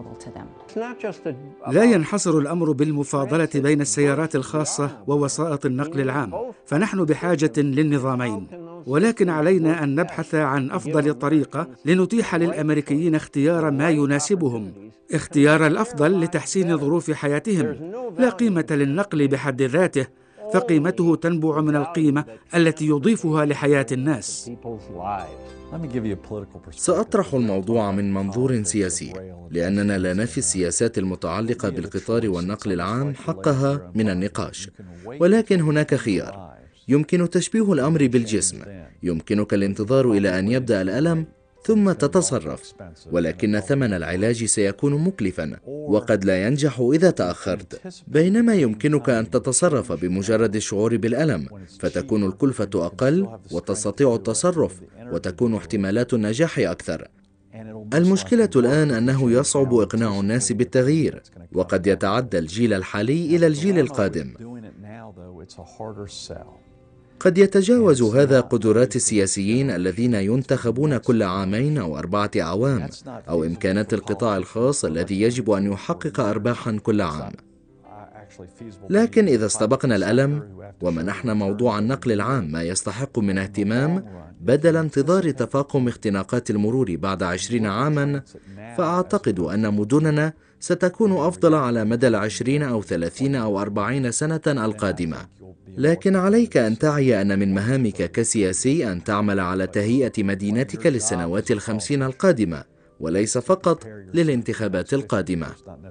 S2: لا ينحصر الأمر بالمفاضلة بين السيارات الخاصة ووسائط النقل العام، فنحن بحاجة للنظامين، ولكن علينا أن نبحث عن أفضل طريقة لنتيح للأمريكيين اختيار ما يناسبهم، اختيار الأفضل لتحسين ظروف حياتهم. لا قيمة للنقل بحد ذاته، فقيمته تنبع من القيمة التي يضيفها لحياة الناس.
S5: سأطرح الموضوع من منظور سياسي، لأننا لا نفي السياسات المتعلقة بالقطار والنقل العام حقها من النقاش، ولكن هناك خيار. يمكن تشبيه الأمر بالجسم. يمكنك الانتظار إلى أن يبدأ الألم، ثم تتصرف، ولكن ثمن العلاج سيكون مكلفا وقد لا ينجح إذا تأخرت، بينما يمكنك أن تتصرف بمجرد الشعور بالألم، فتكون الكلفة أقل وتستطيع التصرف وتكون احتمالات النجاح أكثر. المشكلة الآن أنه يصعب إقناع الناس بالتغيير، وقد يتعدى الجيل الحالي إلى الجيل القادم. قد يتجاوز هذا قدرات السياسيين الذين ينتخبون كل 2 أو 4 أعوام، أو إمكانات القطاع الخاص الذي يجب أن يحقق أرباحا كل عام. لكن إذا استبقنا الألم ومنحنا موضوع النقل العام ما يستحق من اهتمام بدل انتظار تفاقم اختناقات المرور بعد 20 عاما، فأعتقد أن مدننا ستكون أفضل على مدى 20 أو 30 أو 40 سنة القادمة. لكن عليك أن تعي أن من مهامك كسياسي أن تعمل على تهيئة مدينتك للسنوات 50 القادمة، وليس فقط للانتخابات القادمة.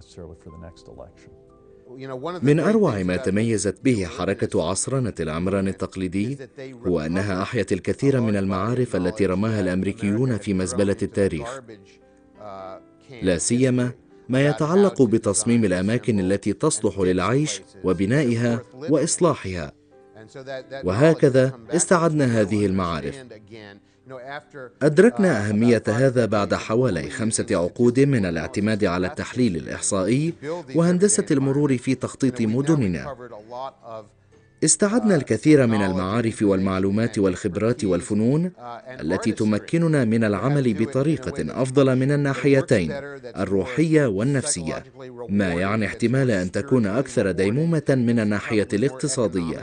S5: من أروع ما تميزت به حركة عصرنة العمران التقليدي هو أنها أحيت الكثير من المعارف التي رماها الأمريكيون في مزبلة التاريخ، لا سيما ما يتعلق بتصميم الأماكن التي تصلح للعيش وبنائها وإصلاحها. وهكذا استعدنا هذه المعارف. أدركنا أهمية هذا بعد حوالي 5 عقود من الاعتماد على التحليل الإحصائي وهندسة المرور في تخطيط مدننا. استعدنا الكثير من المعارف والمعلومات والخبرات والفنون التي تمكننا من العمل بطريقة أفضل من الناحيتين الروحية والنفسية، ما يعني احتمال أن تكون أكثر ديمومة من الناحية الاقتصادية.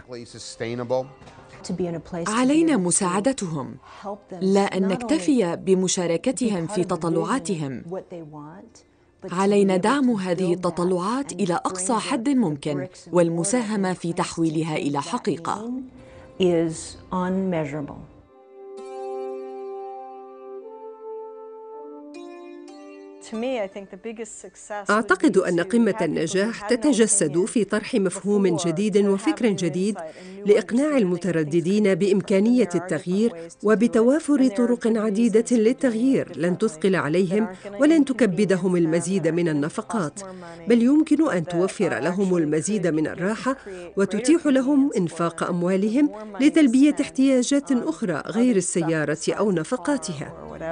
S4: علينا مساعدتهم، لا أن نكتفي بمشاركتهم في تطلعاتهم. علينا دعم هذه التطلعات إلى أقصى حد ممكن والمساهمة في تحويلها إلى حقيقة.
S3: أعتقد أن قمة النجاح تتجسد في طرح مفهوم جديد وفكر جديد لإقناع المترددين بإمكانية التغيير، وبتوافر طرق عديدة للتغيير لن تثقل عليهم ولن تكبدهم المزيد من النفقات، بل يمكن أن توفر لهم المزيد من الراحة وتتيح لهم إنفاق أموالهم لتلبية احتياجات أخرى غير السيارة أو نفقاتها.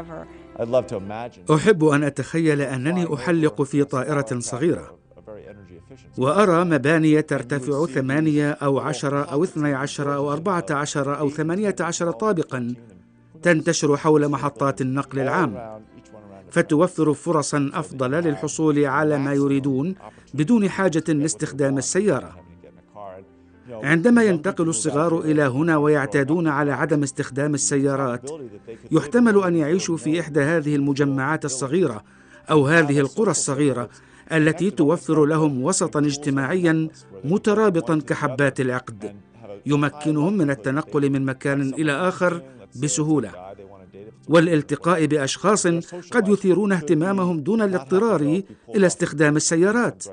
S2: أحب أن أتخيل أنني أحلق في طائرة صغيرة وأرى مباني ترتفع 8 أو 10 أو 12 أو 14 أو 18 طابقاً تنتشر حول محطات النقل العام، فتوفر فرصاً أفضل للحصول على ما يريدون بدون حاجة لاستخدام السيارة. عندما ينتقل الصغار إلى هنا ويعتادون على عدم استخدام السيارات، يحتمل أن يعيشوا في إحدى هذه المجمعات الصغيرة أو هذه القرى الصغيرة التي توفر لهم وسطاً اجتماعياً مترابطاً كحبات العقد، يمكنهم من التنقل من مكان إلى آخر بسهولة، والالتقاء بأشخاص قد يثيرون اهتمامهم دون الاضطرار إلى استخدام السيارات.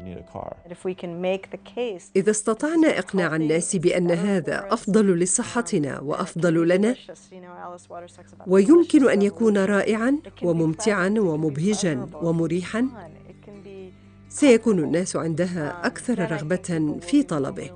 S3: إذا استطعنا إقناع الناس بأن هذا أفضل لصحتنا وأفضل لنا، ويمكن أن يكون رائعاً وممتعاً ومبهجاً ومريحاً، سيكون الناس عندها أكثر رغبة في طلبه.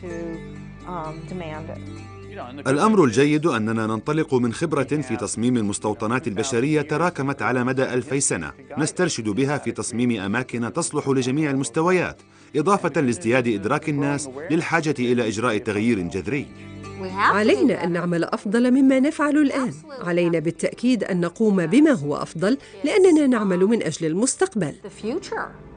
S1: الأمر الجيد أننا ننطلق من خبرة في تصميم المستوطنات البشرية تراكمت على مدى 2000 سنة، نسترشد بها في تصميم أماكن تصلح لجميع المستويات، إضافة لازدياد إدراك الناس للحاجة إلى إجراء تغيير جذري.
S3: علينا أن نعمل أفضل مما نفعل الآن. علينا بالتأكيد أن نقوم بما هو أفضل، لأننا نعمل من أجل المستقبل.